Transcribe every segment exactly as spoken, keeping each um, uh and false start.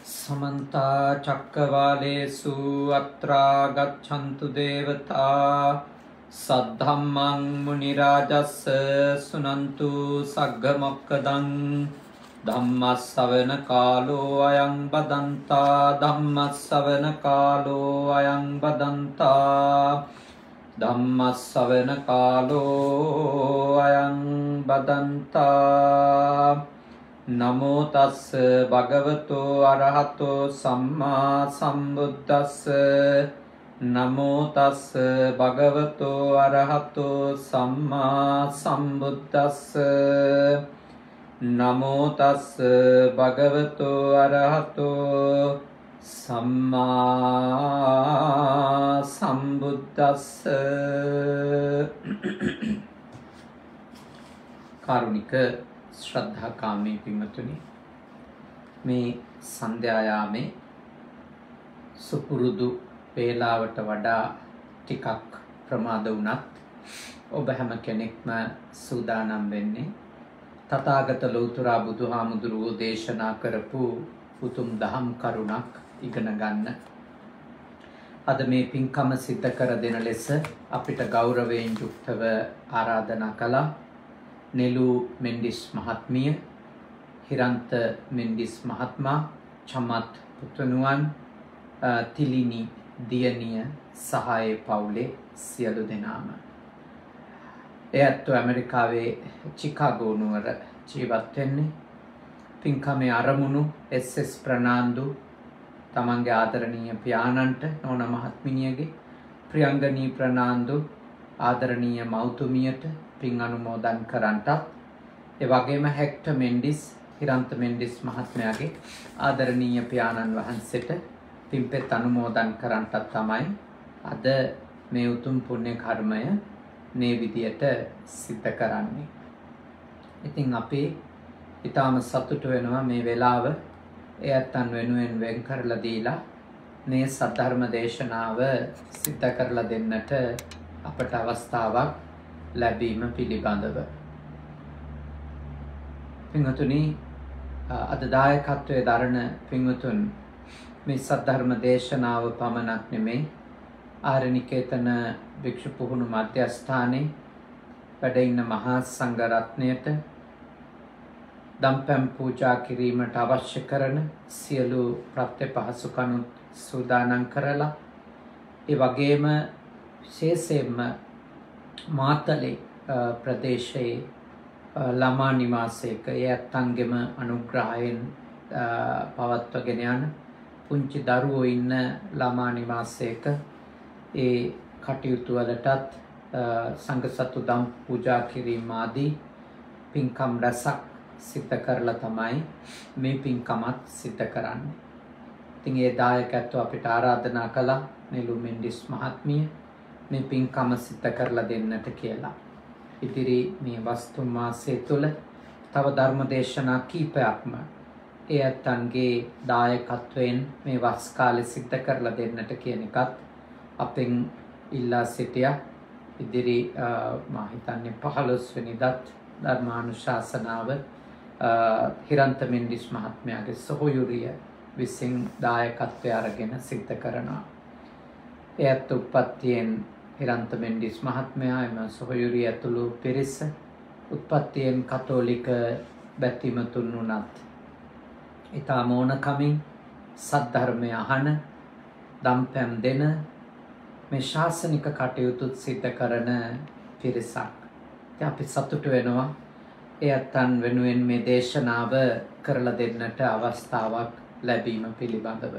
समन्ता चक्रवालेषु अत्रा गच्छन्तु देवता सद्धम्मं मुनिराजस्य सुनन्तु सग्गमोक्कदं धम्मश्रवण कालो अयं बदन्ता धम्मश्रवण कालो अयं बदन्ता धम्मश्रवण कालो अयं बदन्ता नमो तस् भगवतो अरहतो सम्मा सम्बुद्धस्स नमो तस् भगवतो अरहतो सम्मा सम्बुद्धस्स नमो तस् भगवतो अरहतो सम्मा सम्बुद्धस्स कारुणिक श्रद्धा कामी पिंगतुनी මේ සන්ධ්‍යායාමේ සුපුරුදු වේලාවට වඩා ටිකක් ප්‍රමාද වුණත් ඔබ හැම කෙනෙක්ම සූදානම් වෙන්නේ තථාගත ලෞතර බුදුහාමුදුරුවෝ දේශනා කරපු උතුම් දහම් කරුණක් ඉගෙන ගන්න. අද මේ පින්කම සිද්ධ කර දෙන ලෙස අපිට ගෞරවයෙන් යුක්තව ආරාධනා කළා නෙලු මෙන්ඩිස් මහත්මිය, හිරන්ත මෙන්ඩිස් මහත්මයා, චමත් පුතුණුවන්, තිලිනි දියණිය සහ ඒ පවුලේ සියලු දෙනාම. එයත් ඇමරිකාවේ චිකාගෝ නුවර ජීවත් වෙන්නේ. පින්කමේ අරමුණු එස් එස් ප්‍රනාන්දු තමන්ගේ ආදරණීය පියාණන්ට නෝන මහත්මිනියගේ, ප්‍රියංගනී ප්‍රනාන්දු ආදරණීය මව්තුමියට පින් අනුමෝදන් කරන්නටත්, ඒ වගේම හෙක්ටර් මෙන්ඩිස් හිරන්ත මෙන්ඩිස් මහත්මයාගේ ආදරණීය පියාණන් වහන්සේට පින්පෙත් අනුමෝදන් කරන්නටත් තමයි අද මේ උතුම් පුණ්‍ය කර්මය මේ විදියට සිද්ධ කරන්නේ. ඉතින් අපි ඊටාම සතුටු වෙනවා මේ වෙලාව එයත්න් වෙනුවෙන් වෙන් කරලා දීලා මේ සද්ධර්ම දේශනාව සිද්ධ කරලා දෙන්නට අපට අවස්ථාවක් ලැබීම පිළිබඳව. පින්වතුනි, අද දායකත්වයේ දරන පින්වතුන් මේ සද්ධර්ම දේශනාව පමණක් නෙමෙයි ආරණිකේතන භික්ෂු පුහුණු මධ්‍යස්ථානයේ වැඩ ඉන්න මහා සංඝ රත්නයට දම්පැන් පූජා කිරීමට අවශ්‍ය කරන සියලු ප්‍රත්‍ය පහසුකම් සූදානම් කරලා, ඒ වගේම විශේෂයෙන්ම මාතලේ ප්‍රදේශයේ ළමා නිවාසයක එයත්න්ගෙම අනුග්‍රහයෙන් පවත්වගෙන යන පුංචි දරුවෝ ඉන්න ළමා නිවාසයක ඒ කටයුතු වලටත් සංඝ සතු දම් පූජා කිරීම ආදී පින්කම් රැසක් සිද්ධ කරලා තමයි මේ පින්කමත් සිද්ධ කරන්නේ. ඉතින් ඒ දායකත්ව අපිට ආරාධනා කළා නෙලු මෙන්ඩිස් මහත්මිය මේ පින්කම සිද්ධ කරලා දෙන්නට කියලා. ඉතිරි මේ වස්තු මාසය තුළ තව ධර්ම දේශනා කීපයක්ම ඒ අත්න්ගේ දායකත්වයෙන් මේ වස් කාලේ සිද්ධ කරලා දෙන්නට කියන එකත් අපෙන් ඉල්ලා සිටියා. ඉදිරි මා හිතන්නේ පහළොස් වෙනිදාත් ධර්මානුශාසනාව හිරන්ත මෙන්ඩිස් මහත්මයාගේ සහෝයුරිය විසින් දායකත්වය අරගෙන සිද්ධ කරනවා. එයත් උප්පත්තියෙන් හිරන්ත මෙන්ඩිස් මහත්මයා එම සහෝයුරිය ඇතුළු පිරිස උත්පත්තියෙන් කතෝලික බැතිමතුන් වුණත් ඊටම ඕනකමින් සද්ධර්මය අහන, දම්පැන් දෙන, මේ ශාසනික කටයුතු සිද්ධ කරන පිරිසක්. ඉතින් අපි සතුටු වෙනවා එයත්න් වෙනුවෙන් මේ දේශනාව කරලා දෙන්නට අවස්ථාවක් ලැබීම පිළිබඳව.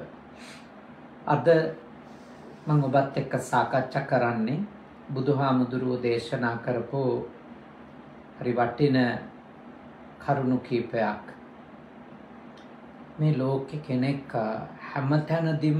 අද මම ඔබත් එක්ක සාකච්ඡා කරන්නේ බුදුහාමුදුරුවෝ දේශනා කරපු හරි වටින කරුණු කීපයක්. මේ ලෝකේ කෙනෙක් හැමතැනදීම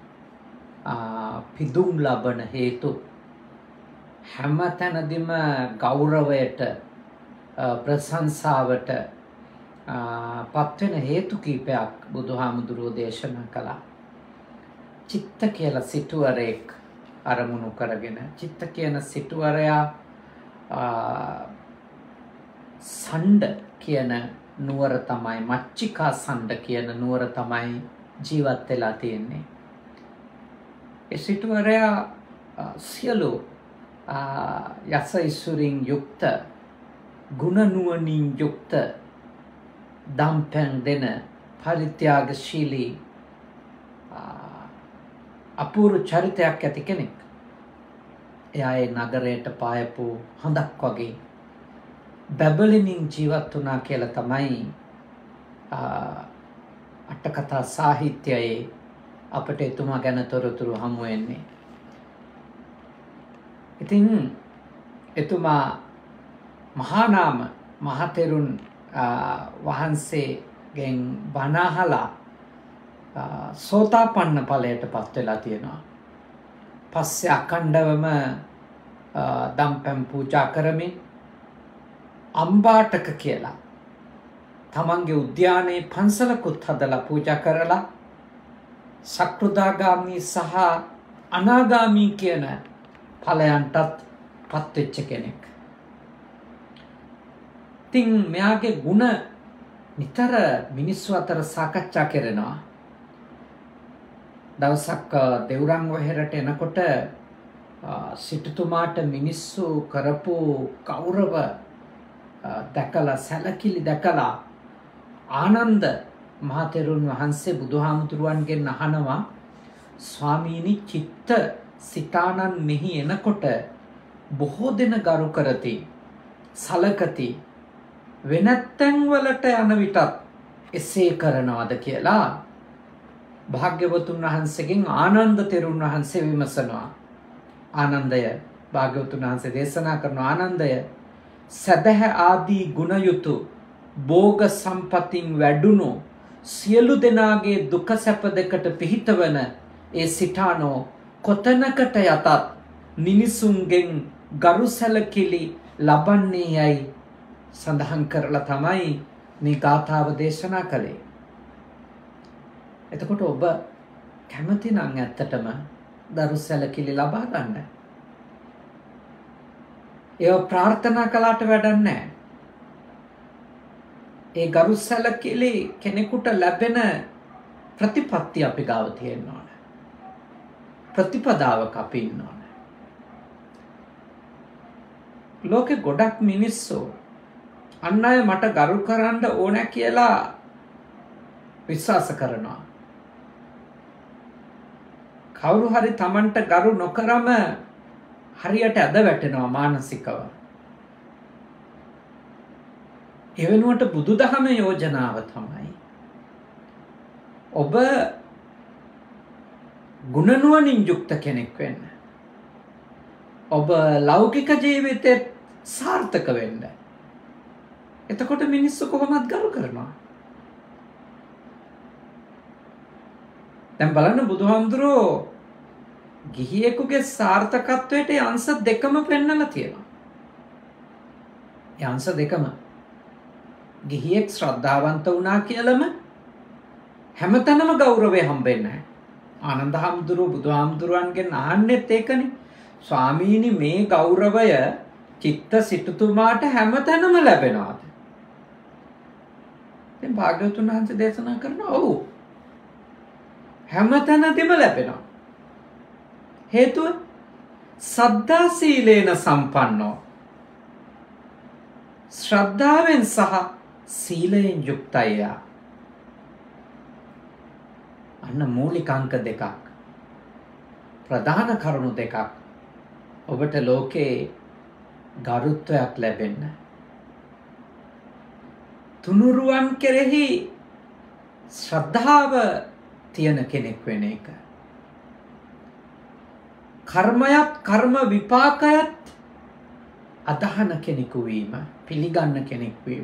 පිදුම් ලබන හේතු, හැමතැනදීම ගෞරවයට, ප්‍රශංසාවට පත්වෙන හේතු කීපයක් බුදුහාමුදුරුවෝ දේශනා කළා. චිත්ත කියලා සිටුවරයෙක් අරමුණු කරගෙන, චිත්ත කියන සිටුවරයා සණ්ඩ කියන නුවර තමයි, මච්චිකා සණ්ඩ කියන නුවර තමයි ජීවත් වෙලා තියෙන්නේ. ඒ සිටුවරයා සියලු යස ඉසුරින් යුක්ත, ගුණ නුවණින් යුක්ත, දම්පැන් දෙන පරිත්‍යාගශීලී අපූර්ව චරිතයක් ඇති කෙනෙක්. එයා ඒ නගරයට පායපු හඳක් වගේ බැබලෙමින් ජීවත් වුණා කියලා තමයි අටකථා සාහිත්‍යයේ අපට එතුමා ගැන තොරතුරු හමු වෙන්නේ. ඉතින් එතුමා මහානාම මහතෙරුන් වහන්සේගෙන් බණ අහලා සෝතාපන්න ඵලයට පත් වෙලා තියෙනවා. පස්සේ අඛණ්ඩවම දම්පැන් පූජා කරමින් අම්බාටක කියලා තමන්ගේ උද්‍යානයේ පන්සලකුත් හදලා පූජා කරලා සක්‍රුදාගාමී සහ අනාගාමී කියන ඵලයන්ටත් පත් වෙච්ච කෙනෙක්. ඉතින් මෙයාගේ ගුණ නිතර මිනිස්සු අතර සාකච්ඡා කරනවා. දවසක් දෙවුරන් වෙහෙරට එනකොට සිටුතුමාට මිනිස්සු කරපු ගෞරව දැකලා සැලකිලි දැකලා ආනන්ද මහතෙරුන් වහන්සේ බුදුහාමුදුරුවන්ගෙන් අහනවා, ස්වාමීනි, චිත්ත සිතානන් මෙහි එනකොට බොහෝ දෙන ගරු කරති, සලකති, වෙනත් තැන්වලට යන විටත් එසේ කරනවද කියලා භාග්‍යවතුන් වහන්සේගෙන් ආනන්ද තෙරුන් වහන්සේ විමසනවා. ආනන්දය භාග්‍යවතුන් වහන්සේ දේශනා කරන ආනන්දය, සදහ ආදී ගුණයුතු භෝග සම්පතින් වැඩුණු සියලු දෙනාගේ දුක සැප දෙකට පිහිටවන ඒ සිතානෝ කොතනකට යතත් මිනිසුන්ගෙන් ගරු සැලකිලි ලබන්නේ යයි සඳහන් කරලා තමයි මේ ගාථාව දේශනා කළේ. එතකොට ඔබ කැමති නම් ඇත්තටම ගරු සැලකිලි ලබා ගන්න. ඒව ප්‍රාර්ථනා කළාට වැඩක් නැහැ. ඒ ගරු සැලකිලි කෙනෙකුට ලැබෙන ප්‍රතිපත්ති අපි ගාව තියෙන්න ඕන. ප්‍රතිපදාවක අපි ඉන්න ඕන. ලෝකෙ ගොඩක් මිනිස්සු අන් අය මට ගරු කරන්න ඕන කියලා විශ්වාස කරනවා. කවුරු හරි Tamanට ගරු නොකරම හරියට ඇද වැටෙනවා මානසිකව. ඒ වෙනුවට බුදුදහමේ යෝජනාව තමයි ඔබ ගුණ නුවණින් යුක්ත කෙනෙක් වෙන්න. ඔබ ලෞකික ජීවිතේ සාර්ථක වෙන්න. එතකොට මිනිස්සු කොහොමද ගරු කරනවා? දැන් බලන්න බුදුහාමුදුරෝ ගිහියෙකුගේ සාර්ථකත්වයට ඒ අංශ දෙකම පෙන්වලා තියෙනවා. ඒ අංශ දෙකම ගිහියෙක් ශ්‍රද්ධාවන්ත වුණා කියලාම හැමතැනම ගෞරවය හම්බෙන්නේ නැහැ. ආනන්ද හාමුදුරුවෝ බුදුහාමුදුරුවන්ගෙන් අහන්නෙත් ඒකනේ. ස්වාමීනි, මේ ගෞරවය චිත්ත සිටුතුමාට හැමතැනම ලැබෙනවාද? දැන් භාග්‍යවතුන් වහන්සේ දේශනා කරනවා, ඔව්, හැමතැනදීම ලැබෙනවා. හේතුව සද්ධා සීලේන සම්පන්නෝ, ශ්‍රද්ධාවෙන් සහ සීලයෙන් යුක්තය. අන්න මූලික අංක දෙකක්, ප්‍රධාන කරුණු දෙකක් ඔබට ලෝකේ ගරුත්වයක් ලැබෙන්න. තුනුරුවන් කෙරෙහි ශ්‍රද්ධාව තියෙන කෙනෙක් වෙන එක. කර්මයත් කර්ම විපාකයත් අදහන කෙනෙකු වීම, පිළිගන්න කෙනෙක් වීම.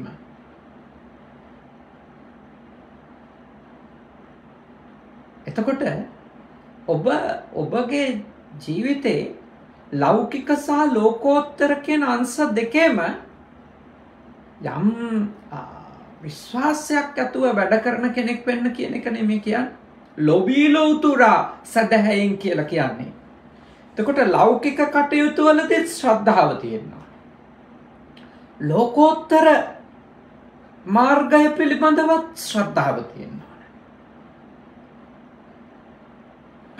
එතකොට ඔබ ඔබගේ ජීවිතේ ලෞකික සහ ලෝකෝත්තර කියන අංශ දෙකේම යම් විශ්වාසයක් ඇතුව වැඩ කරන කෙනෙක් වෙන්න කියන එක නෙමෙයි කියන්නේ. ලෝභී ලෝතුරා සදහැයෙන් කියලා කියන්නේ. එතකොට ලෞකික කටයුතු වලදී ශ්‍රද්ධාව තියෙනවා. ලෝකෝත්තර මාර්ගය පිළිබඳව ශ්‍රද්ධාව තියෙනවා.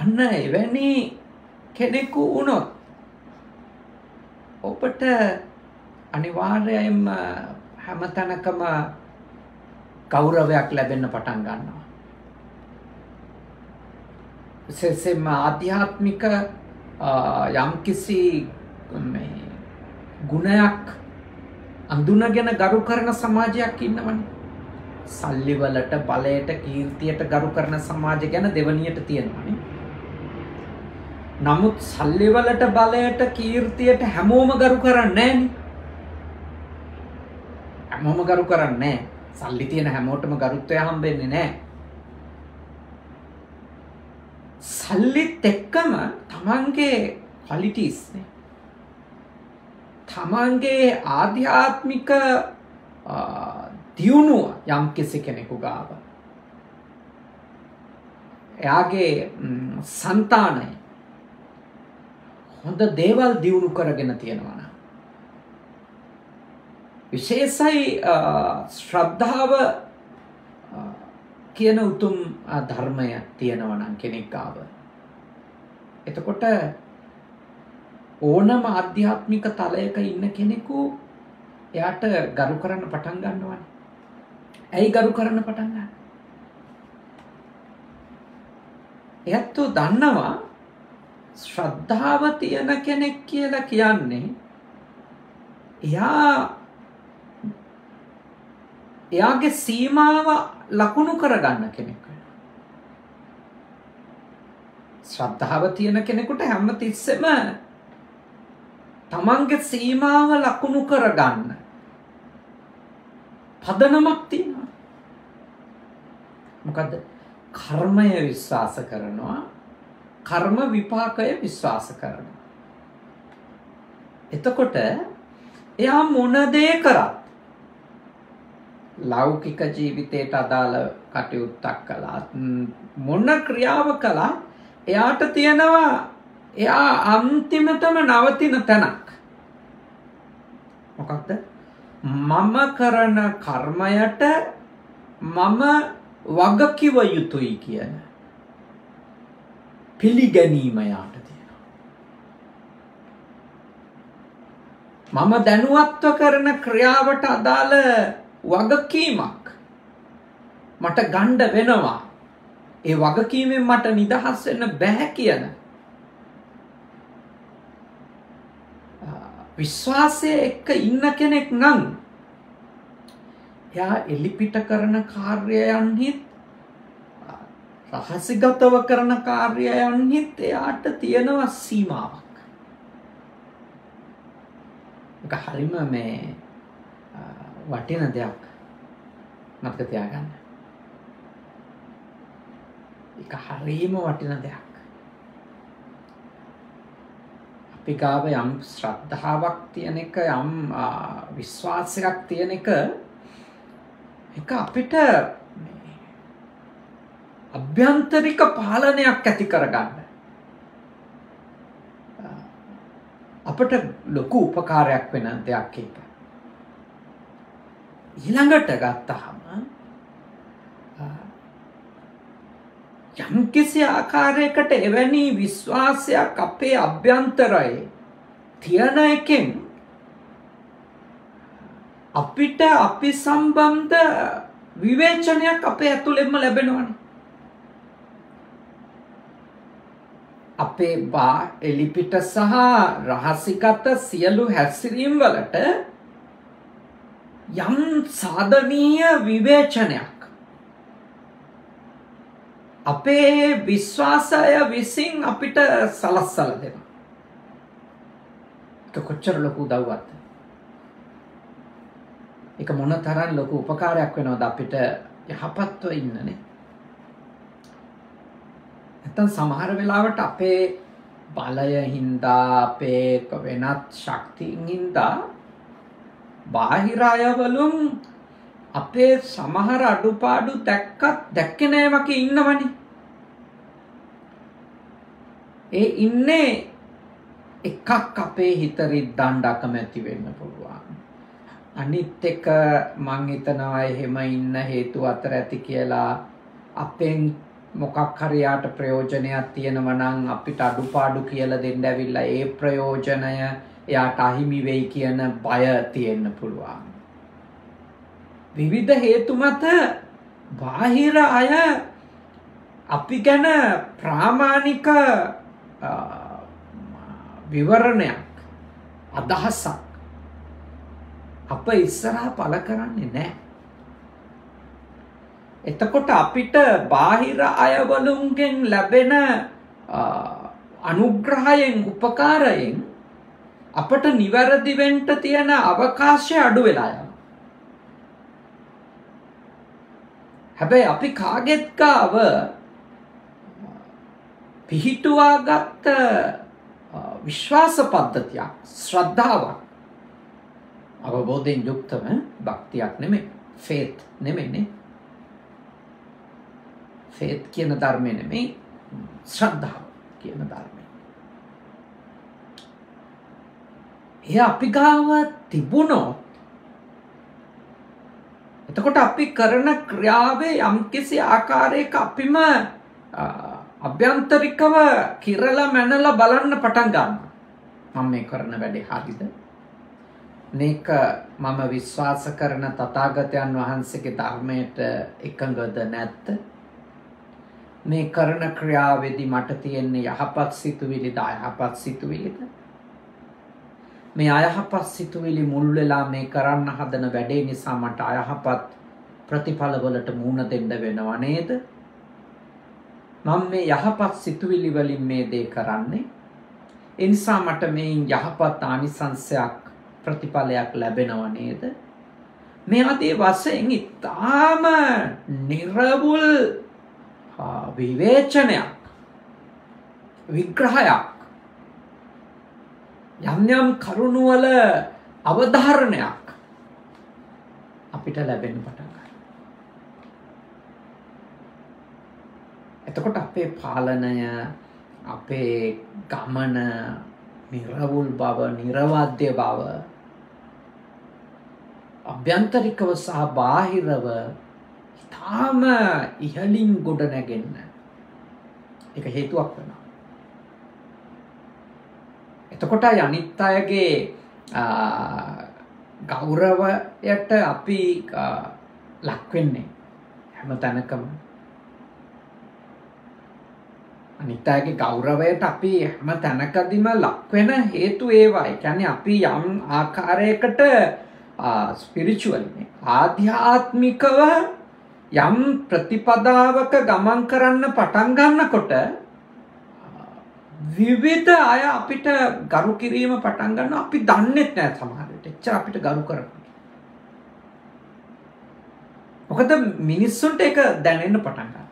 අන්න එවැනි කෙනෙකු වුණොත් ඔබට අනිවාර්යයෙන්ම හැමතැනකම ගෞරවයක් ලැබෙන්න පටන් ගන්නවා. විශේෂයෙන්ම ආධ්‍යාත්මික යම්කිසි මේ ගුණයක් අඳුනගෙන ගරු කරන සමාජයක් ඉන්නවනේ. සල්ලි වලට, බලයට, කීර්තියට ගරු කරන සමාජ ගැන දෙවනියට තියෙනවානේ. නමුත් සල්ලි වලට, බලයට, කීර්තියට හැමෝම ගරු කරන්නේ නැහනේ. හැමෝම ගරු කරන්නේ නැහැ. සල්ලි තියෙන හැමෝටම ගරුත්වය හම්බෙන්නේ නැහැ. සල්ලිත් එක්කම තමන්ගේ ක්වොලිටිස් නේ. තමන්ගේ ආධ්‍යාත්මික දියුණුව යම් කිසි කෙනෙකු ගාව. එයාගේ సంతානය හොඳ දේවල් දියුණු කරගෙන තියෙනවා නම් විශේෂයි ශ්‍රද්ධාව කියන උතුම් ධර්මය තියෙනවා නම් කෙනෙක් ගාව. එතකොට ඕනම ආධ්‍යාත්මික තලයක ඉන්න කෙනෙකු එයාට ගරු කරන්න පටන් ගන්නවානේ. ඇයි ගරු කරන්න පටන් ගන්න? එයාත් දන්නවා ශ්‍රද්ධාව තියෙන කෙනෙක් කියලා කියන්නේ එයා එයාගේ සීමාව ලකුණු කරගන්න කෙනෙක් වෙනවා. ශ්‍රද්ධාව තියෙන කෙනෙකුට හැම තිස්සෙම තමන්ගේ සීමාව ලකුණු කරගන්න පදනමක් තියෙනවා. මොකද කර්මය විශ්වාස කරනවා, කර්ම විපාකය විශ්වාස කරනවා. එතකොට එයා මොන දේ කරත් ලෞකික ජීවිතයට අදාළ කටයුත්තක් කළත් මොන ක්‍රියාව කළත් එයාට තියෙනවා එයා අන්තිමටම නවතින තැනක්. මොකක්ද? මම කරන කර්මයට මම වගකිව යුතුයි කියන පිළිගැනීම යාට තියෙනවා. මම දැනුවත්ව කරන ක්‍රියාවට අදාළ වගකීමක් මට ගන්න වෙනවා. ඒ වගකීමෙන් මට නිදහස් වෙන්න බෑ කියන විශ්වාසය එක්ක ඉන්න කෙනෙක් නම් එයා එලිපිට කරන කාර්යයන්හිත් රහසිගතව කරන කාර්යයන්හිත් එයාට තියෙනවා සීමාවක්. ඒක හරිම මේ වටින දෙයක් මතක තියාගන්න. ඒක හරිම වටින දෙයක්. අපි ගාව යම් ශ්‍රද්ධාවක් තියෙන එක, යම් විශ්වාසයක් තියෙන එක, ඒක අපිට අභ්‍යන්තරික පාලනයක් ඇති කරගන්න අපට ලොකු උපකාරයක් වෙන දෙයක් ඒක. ඊළඟට ගත්තහම යම් කිසි ආකාරයකට එවැනි විශ්වාසයක් අපේ අභ්‍යන්තරයේ තියන එකෙන් අපිට අපි සම්බන්ධ විවේචනයක් අපේ ඇතුළෙන්ම ලැබෙනවනේ. අපේ බා එලිපිට සහ රහසිගත සියලු හැසිරීම් වලට යම් සාධනීය විවේචනයක් අපේ විශ්වාසය විසින් අපිට සලස්සලා දෙනවා. ඒක කොච්චර ලොකු උදව්වක්ද? ඒක මොන තරම් ලොකු උපකාරයක් වෙනවද අපිට යහපත්ව ඉන්නනේ. නැත්නම් සමහර වෙලාවට අපේ බලය හින්දා, අපේ වෙනත් ශක්තියින් හින්දා බාහිර අයවලුන් අපේ සමහර අඩුපාඩු දැක්කත් දැක්කේ නෑ වගේ ඉන්නවනේ. ඒ ඉන්නේ එකක් අපේ හිත රිද්දන්න අකමැති වෙන්න පුළුවන්. අනිත් එක මං හිතනවා එහෙම ඉන්න හේතු අතර ඇති කියලා අපෙන් මොකක් හරි යාට ප්‍රයෝජනයක් තියෙනවා නම් අපිට අඩුපාඩු කියලා දෙන්න ඇවිල්ලා ඒ ප්‍රයෝජනය එයාට අහිමි වෙයි කියන බය තියෙන්න පුළුවන්. විවිධ හේතු මත බාහිර අය අපි ගැන ප්‍රාමාණික විවරණයක් අදහසක් අප ඉස්සරහා පළ කරන්නේ නැහැ. එතකොට අපිට බාහිර අයවලුන්ගෙන් ලැබෙන අනුග්‍රහයෙන් උපකාරයෙන් අපට නිවැරදි වෙන්න තියෙන අවකාශය අඩු වෙලා යනවා. හැබැයි අපි කාගෙත් ගාව පිහිටුවාගත්ත විශ්වාස පද්ධතියක්, ශ්‍රද්ධාවක්, අවබෝධයෙන් යුක්තව භක්තියක් නෙමෙයි, ෆේත් නෙමෙයිනේ. ෆේත් කියන ධර්මය නෙමෙයි, ශ්‍රද්ධාව කියන ධර්මය. එය අපි ගාව තිබුණොත් එතකොට අපි කරන ක්‍රියාවේ යම්කිසි ආකාරයක අපිම අභ්‍යන්තරිකව කිරලා මැනලා බලන්න පටන් ගන්නවා. මම මේ කරන වැඩේ හරිද? මේක මම විශ්වාස කරන තථාගතයන් වහන්සේගේ ධර්මයට එකඟද නැත්ද? මේ කරන ක්‍රියාවේදී මට තියෙන යහපත් සිතුවිලිද අයහපත් සිතුවිලිද? මේ අයහපත් සිතුවිලි මුල් වෙලා මේ කරන්න හදන වැඩේ නිසා මට අයහපත් ප්‍රතිඵලවලට මුහුණ දෙන්න වෙනව නේද? මම මේ යහපත් සිතුවිලි වලින් මේ දේ කරන්නේ. ඒ නිසා මට මේන් යහපත් ආනිසංසයක් ප්‍රතිඵලයක් ලැබෙනව නේද? මේ ආදී වශයෙන් ඉතාම නිර්වුල් විවේචනයක්, විග්‍රහයක්, යම් යම් කරුණු වල අවධාරණයක් අපිට ලැබෙන්න පටන් ගන්නවා. එතකොට අපේ පාලනය, අපේ ගමන නිර්වුල් බව, නිර්වාද්‍ය බව, අභ්‍යන්තරිකව සහ බාහිරව ඉතාම ඉහළින් ගොඩ නැගෙන්න ඒක හේතුවක් වෙනවා. එතකොට අනිත් අයගේ ගෞරවයට අපි ලක් වෙන්නේ හැම තැනකම. අනිත් අයගේ ගෞරවයට අපි හැම තැනකදීම ලක් වෙන හේතු ඒවා. ඒ කියන්නේ අපි යම් ආකාරයකට ස්පිරිචුවලි ආධ්‍යාත්මිකව යම් ප්‍රතිපදාවක ගමන් කරන්න පටන් ගන්නකොට විවිධ අය අපිට ගරු කිරීම පටන් ගන්නවා. අපි දන්නේ නැහැ සමහර විට එච්චර අපිට ගරු කරනවා. මොකද මිනිස්සුන්ට ඒක දැනෙන්න පටන් ගන්නවා.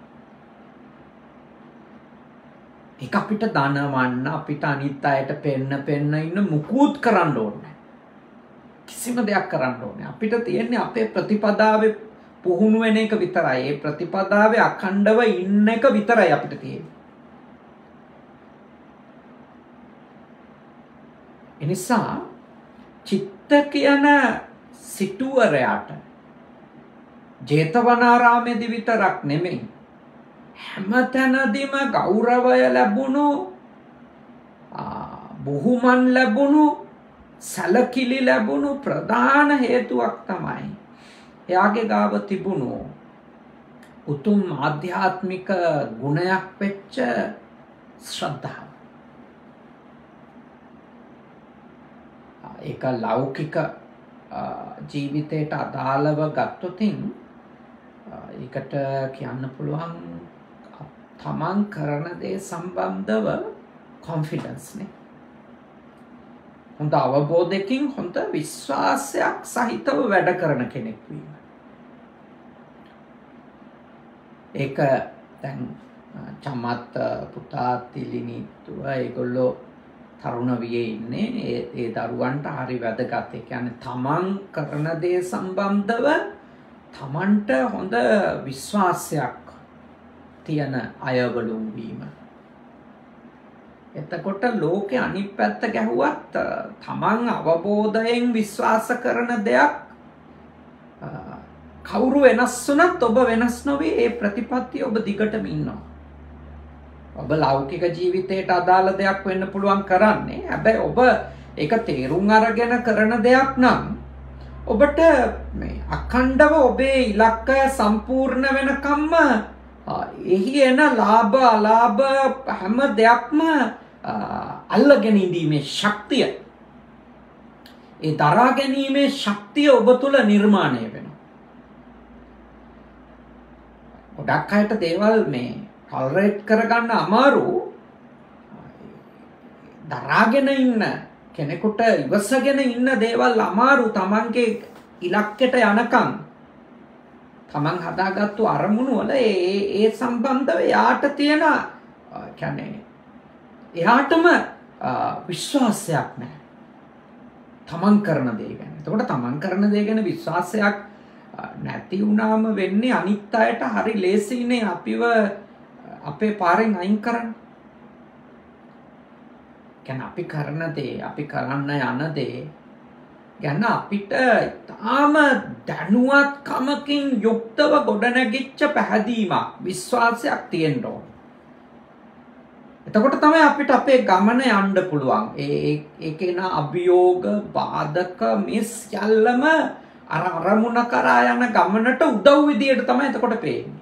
ඒක අපිට දනවන්න, අපිට අනිත් අයට පෙන්න පෙන්න ඉන්න මුකුත් කරන්න ඕනේ. කිසිම දෙයක් කරන්න ඕනේ. අපිට තියෙන්නේ අපේ ප්‍රතිපදාවේ පුහුණු වෙන එක විතරයි. ඒ ප්‍රතිපදාවේ අඛණ්ඩව ඉන්න එක විතරයි අපිට තියෙන්නේ. එනිසා චිත්ත කියන සිටුවරයාට ජේතවනාරාමේදී විතරක් නෙමෙයි හැමතැනදීම ගෞරවය ලැබුණු, බුහුමන් ලැබුණු, සැලකිලි ලැබුණු ප්‍රධාන හේතුවක් තමයි එයාගේ ගාව තිබුණු උතුම් ආධ්‍යාත්මික ගුණයක් වෙච්ච ශ්‍රද්ධාව. ඒක ලෞකික ජීවිතයට අදාළව ගත්තොතින් ඒකට කියන්න පුළුවන් තමන් කරන දේ සම්බන්ධව කොන්ෆිඩන්ස් නේ. හොඳ අවබෝධයකින්, හොඳ විශ්වාසයක් සහිතව වැඩ කරන කෙනෙක් වීම. ඒක දැන් චමත් පුතා තිලිනිතුව ඒගොල්ලෝ තරුණ වියේ ඉන්නේ. ඒ ඒ දරුවන්ට හරි වැදගත්. ඒ කියන්නේ තමන් කරන දේ සම්බන්ධව තමන්ට හොඳ විශ්වාසයක් තියෙන අයවලුන් වීම. එතකොට ලෝකේ අනිත් පැත්ත ගැහුවත් තමන් අවබෝධයෙන් විශ්වාස කරන දෙයක් කවුරු වෙනස් වුණත් ඔබ වෙනස් නොවේ. ඒ ප්‍රතිපත්තිය ඔබ දිගටම ඉන්නවා. ඔබ ලෞකික ජීවිතයට අදාළ දෙයක් වෙන්න පුළුවන් කරන්නේ. හැබැයි ඔබ ඒක තේරුම් අරගෙන කරන දෙයක් නම් ඔබට මේ අඛණ්ඩව ඔබේ ඉලක්කය සම්පූර්ණ වෙනකම්ම එහි එන ලාභ අලාභ හැම දෙයක්ම අල්ලගෙන ඉඳීමේ ශක්තිය, ඒ දරා ගැනීමේ ශක්තිය ඔබ තුළ නිර්මාණය වෙනවා. ගොඩක් අයට දේවල් මේ ටොලරේට් කරගන්න අමාරු. දරාගෙන ඉන්න කෙනෙකුට ඉවසගෙන ඉන්න දේවල් අමාරු. තමන්ගේ ඉලක්කයට යනකම් තමන් හදාගත්තු අරමුණු වල ඒ ඒ සම්බන්ධව එයාට තියෙන කියන්නේ එයාටම විශ්වාසයක් නැහැ තමන් කරන දේ ගැන. එතකොට තමන් කරන දේ ගැන විශ්වාසයක් නැති වුණාම වෙන්නේ අනිත් අයට හරි ලේසියිනේ අපිව අපේ පාරෙන් අයින් කරන්න. ගැන අපි කරන දේ, අපි කරන්න යන දේ ගැන අපිට තාම දැනුවත්කමකින් යුක්තව ගොඩනැගිච්ච පැහැදීමක්, විශ්වාසයක් තියෙන්න ඕන. එතකොට තමයි අපිට අපේ ගමන යන්න පුළුවන්. ඒ ඒකේ න අභියෝග, බාධක මේ සියල්ලම අර අරමුණ කරා යන ගමනට උදව් විදියට තමයි එතකොට පේන්නේ.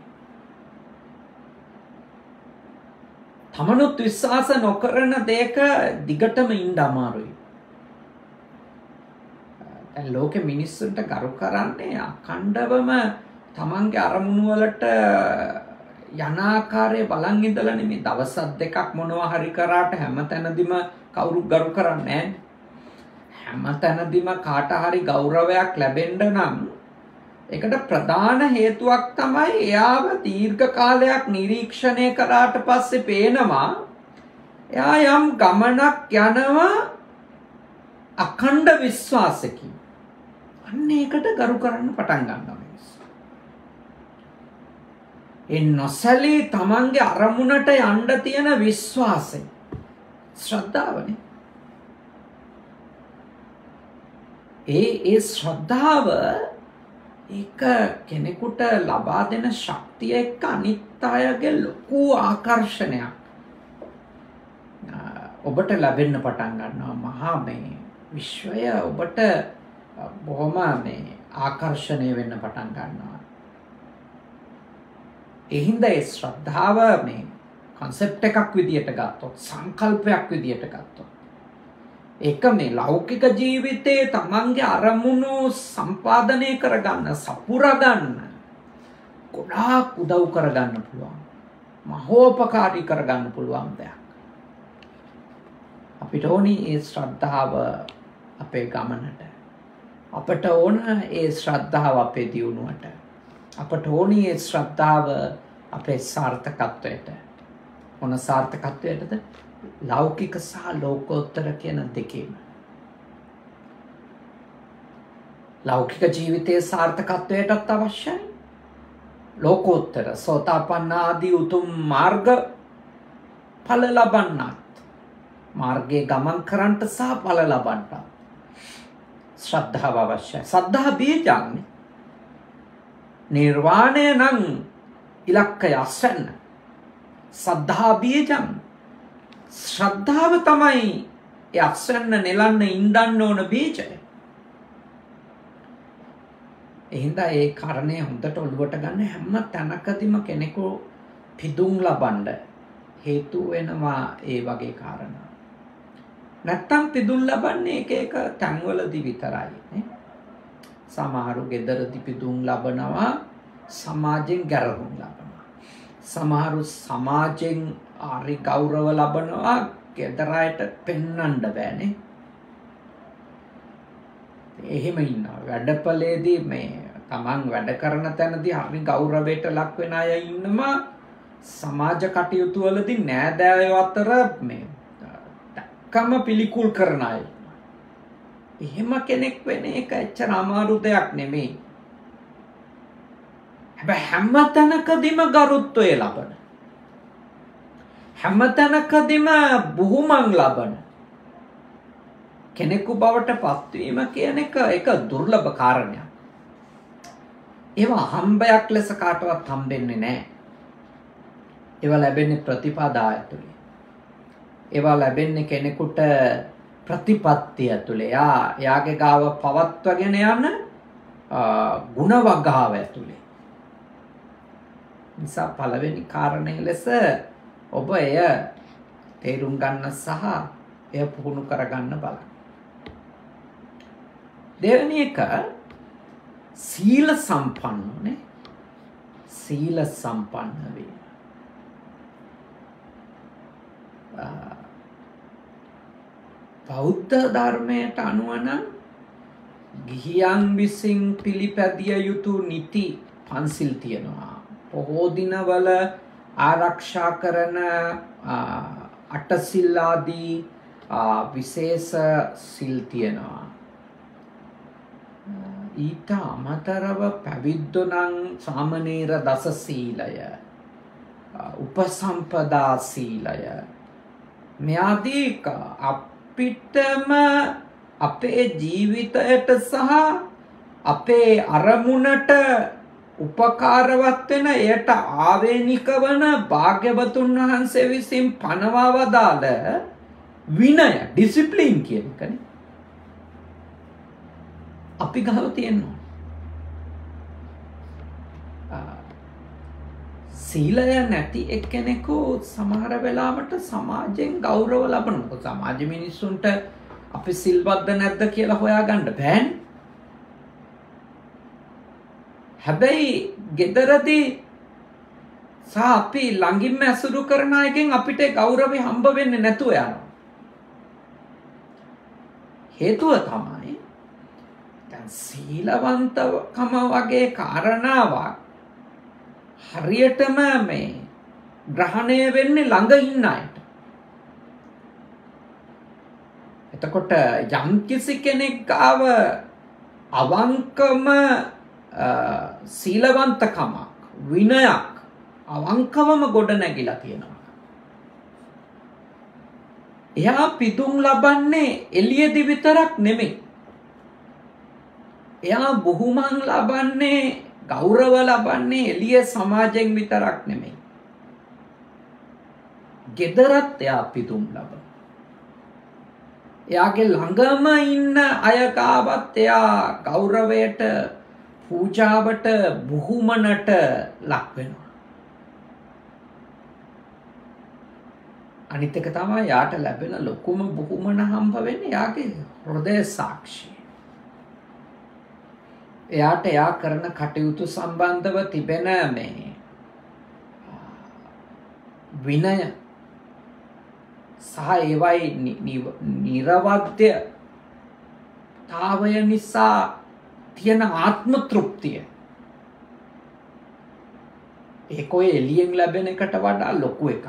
තමනුත් විශ්වාස නොකරන දෙයක දිගටම ඉන්න අමාරුයි. දැන් ලෝකෙ මිනිස්සුන්ට ගරු කරන්නේ අඛණ්ඩවම තමන්ගේ අරමුණු වලට යන ආකාරය බලන් ඉඳලා නෙමෙයි. දවස් දෙකක් මොනවා හරි කරාට හැම තැනදීම කවුරු ගරු කරන්නේ නැහැ. හැම තැනදීම කාට හරි ගෞරවයක් ලැබෙන්න නම් ඒකට ප්‍රධාන හේතුවක් තමයි එයාව දීර්ඝ කාලයක් නිරීක්ෂණය කරාට පස්සේ පේනවා එයා යම් ගමනක් යනවා අඛණ්ඩ විශ්වාසකින්. අන්න ඒකට ගරු කරන්න පටන් ගන්නවා මිනිස්සු. ඒ නොසලී තමන්ගේ අරමුණට යන්න තියෙන විශ්වාසය, ශ්‍රද්ධාවනේ. ඒ ඒ ශ්‍රද්ධාව ඒක කෙනෙකුට ලබා දෙන ශක්තිය එක්ක අනිත් අයගේ ලොකු ආකර්ෂණයක් ඔබට ලැබෙන්න පටන් ගන්නවා. මහා මේ විශ්වය ඔබට බොහොම මේ ආකර්ෂණය වෙන්න පටන් ගන්නවා. ඒ හින්දා ඒ ශ්‍රද්ධාව මේ concept එකක් විදියට ගත්තොත්, සංකල්පයක් විදියට ගත්තොත්, ඒක මේ ලෞකික ජීවිතයේ තමන්ගේ අරමුණු සම්පාදනය කරගන්න, සපුරගන්න ගොඩාක් උදව් කරගන්න පුළුවන්, මහෝපකාරී කරගන්න පුළුවන් දෙයක්. අපිට ඕනි ඒ ශ්‍රද්ධාව අපේ ගමනට. අපට ඕන ඒ ශ්‍රද්ධාව අපේ දියුණුවට. අපට ඕනි ඒ ශ්‍රද්ධාව අපේ සාර්ථකත්වයට. මොන සාර්ථකත්වයටද? ලෞකික සහ ලෝකෝත්තර කියන දෙකේම. ලෞකික ජීවිතයේ සාර්ථකත්වයටත් අවශ්‍යයි. ලෝකෝත්තර සෝතාපන්න ආදී උතුම් මාර්ග ඵල ලබන්නත්, මාර්ගයේ ගමන් කරන්නට සහ ඵල ලබන්නට ශ්‍රද්ධාව අවශ්‍යයි. සද්ධා බීජං නිර්වාණය නම් ඉලක්කය අස්වැන්න. සද්ධා බීජං ශ්‍රද්ධාව තමයි ඒ අස්වැන්න නෙලන්න ඉඳන්න ඕන බීජය. එහෙනම් ඒ කාරණේ හොඳට ඔළුවට ගන්න. හැම තැනකදීම කෙනෙකු පිදුම් ලබන්න හේතු වෙනවා ඒ වගේ කාරණා. නැත්තම් පිදුම් ලබන්නේ එක එක තැන්වලදී විතරයි නේ. සමහරු ගෙදරදී පිදුම් ලබනවා, සමාජයෙන් ගැරහුම් ලබනවා. සමහරු සමාජයෙන් ආරි ගෞරව ලබනවා, ගෙදර අයට පෙන්වන්න බෑනේ. එහෙම ඉන්නවා. වැඩපලේදී මේ තමන් වැඩ කරන තැනදී හරි ගෞරවයට ලක් වෙන අය ඉන්නවා. සමාජ කටයුතු වලදී නෑදෑයෝ අතර මේ දක්කම පිළිකුල් කරන අය. එහෙම කෙනෙක් වෙන එක එච්චර අමාරු දෙයක් නෙමෙයි. හැබැයි හැම තැනකදීම ගරුත්වය ලබන, හැම තැනකදීම බුහුමන් ලබන කෙනෙකු බවට පත්වීම කියන එක එක දුර්ලභ කාරණයක්. ඒවා හම්බයක් ලෙස කාටවත් හම්බෙන්නේ නැහැ. ඒවා ලැබෙන්නේ ප්‍රතිපදා ඇතුලේ. ඒවා ලැබෙන්නේ කෙනෙකුට ප්‍රතිපත්තිය ඇතුලේ. යා යාගේ ගාව පවත්වගෙන යන ගුණ වගාව ඇතුලේ. නිසා පළවෙනි කාරණේ ලෙස ඔබ එය තේරුම් ගන්න සහ එය පුහුණු කරගන්න බලන්න. දෙවෙනි එක සීල සම්පන්නනේ. සීල සම්පන්න වේ. බෞද්ධ ධර්මයට අනුව නම් ගිහියන් විසින් පිළිපැදිය යුතු නීති පන්සිල් තියෙනවා. පොහෝ දිනවල ආරක්ෂා කරන අටසිල් ආදී විශේෂ සිල් තියෙනවා. ඊට අමතරව පැවිද්දෝ නම් සාමණේර දස සීලය, උපසම්පදා සීලය මෙයාදී අපිටම අපේ ජීවිතයට සහ අපේ අරමුණට උපකාරවත් වෙන එයට ආවේනික වන භාග්‍යවතුන් වහන්සේ විසින් පනවා වදාළ විනය ඩිසිප්ලින් කියන එකනේ අපි ගාව තියෙනවා. සීලය නැති එක්කෙනෙකු සමහර වෙලාවට සමාජයෙන් ගෞරව ලබනවා. සමාජ මිනිස්සුන්ට අපි සිල්වත්ද නැද්ද කියලා හොයාගන්න බෑනේ. හැබැයි ගෙදරදී සහ අපි ළඟින්ම ඇසුරු කරන අයගෙන් අපිට ගෞරවය හම්බ වෙන්නේ නැතුව යනවා. හේතුව තමයි දැන් සීලවන්තකම වගේ කාරණාවක් හරියටම මේ ග්‍රහණය වෙන්නේ ළඟ ඉන්න අයට. එතකොට යම්කිසි කෙනෙක් ආව අවංකම සීලවන්තකමක් විනයක් අවංකවම ගොඩ නැගිලා තියෙනවා. එයා පිදුම් ලබන්නේ එළියේදී විතරක් නෙමෙයි. එයා බුහුමන් ලබන්නේ ගෞරව ලබන්නේ එළිය සමාජයෙන් විතරක් නෙමෙයි. ගෙදරත් එයා පිදුම් ලබන. එයාගේ ළඟම ඉන්න අය ගාවත් එයා ගෞරවයට පූජාවට බුහුමනට ලක් වෙනවා. අනිත් එක තමයි යාට ලැබෙන ලොකුම බුහුමන හම්බ වෙන්නේ යාගේ හෘදය සාක්ෂිය. එයාට එයා කරන කටයුතු සම්බන්ධව තිබෙන මේ විනය සහ ඒවයි නිර්වද්‍යතාවය නිසා තියෙන ආත්ම තෘප්තිය ඒක ඔය එළියෙන් ලැබෙන එකට වඩා ලොකු එකක්.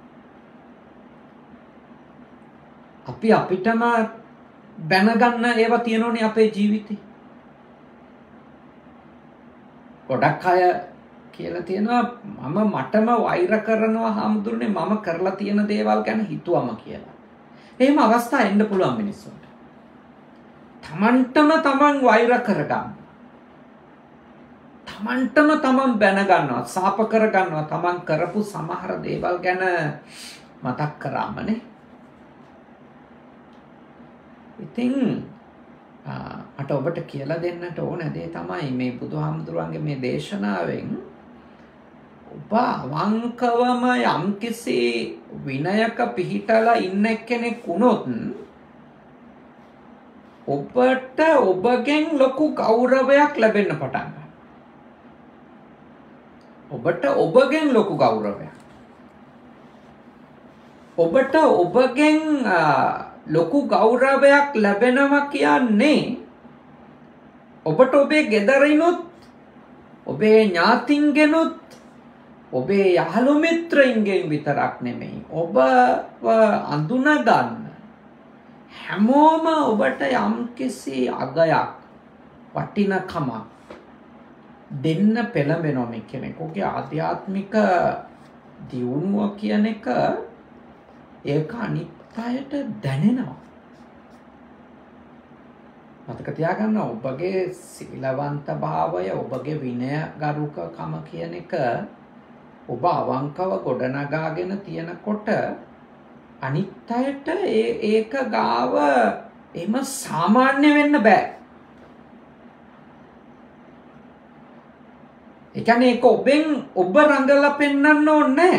අපි අපිටම බැනගන්න ඒවා තියෙනෝනේ අපේ ජීවිතේ. ගොඩක් අය කියලා තියෙනවා මම මටම වෛර කරනවා හාමුදුරනේ මම කරලා තියෙන දේවල් ගැන හිතුවම කියලා. එහෙම අවස්ථා එන්න පුළුවන් මිනිස්සුන්ට. තමන්ටම තමන් වෛර කරගන්න. තමන්ටම තමන් බැන ගන්නවා, සාප කර ගන්නවා තමන් කරපු සමහර දේවල් ගැන මතක් කරාමනේ. ඉතින් අට ඔබට කියලා දෙන්නට ඕන දේ තමයි මේ බුදුහාමුදුරුවන්ගේ මේ දේශනාවෙන් ඔබ අවංකවම යම්කිසි විනයක පිහිටලා ඉන්න කෙනෙක් වුණොත් ඔබට ඔබගෙන් ලොකු ගෞරවයක් ලැබෙන්න පටන් ගන්නවා. ඔබට ඔබගෙන් ලොකු ගෞරවයක්. ඔබට ඔබගෙන් ලොකු ගෞරවයක් ලැබෙනවා කියන්නේ ඔබට ඔබේ ගෙදරිනුත් ඔබේ ඥාතින්ගෙනුත් ඔබේ යහළු මිත්‍රයින්ගෙන් විතරක් නෙමෙයි ඔබව අඳුන ගන්න හැමෝම ඔබට යම්කිසි අගයක් වටිනකමක් දෙන්න පෙළඹෙනවා මේ කෙනෙකුගේ ආධ්‍යාත්මික දියුණුව කියන එක ඒක අනිත් අයට දැනෙනවා. මතක තියාගන්න ඔබගේ සීලවන්ත භාවය ඔබගේ විනය ගරුකකම කියන එක ඔබ අවංකව ගොඩනගාගෙන තියෙනකොට අනිත් අයට ඒක ගාව එහෙම සාමාන්‍ය වෙන්න බෑ. ඒ කියන්නේ ඒක ඔබෙන් ඔබ රඟලා පෙන්වන්න ඕනේ.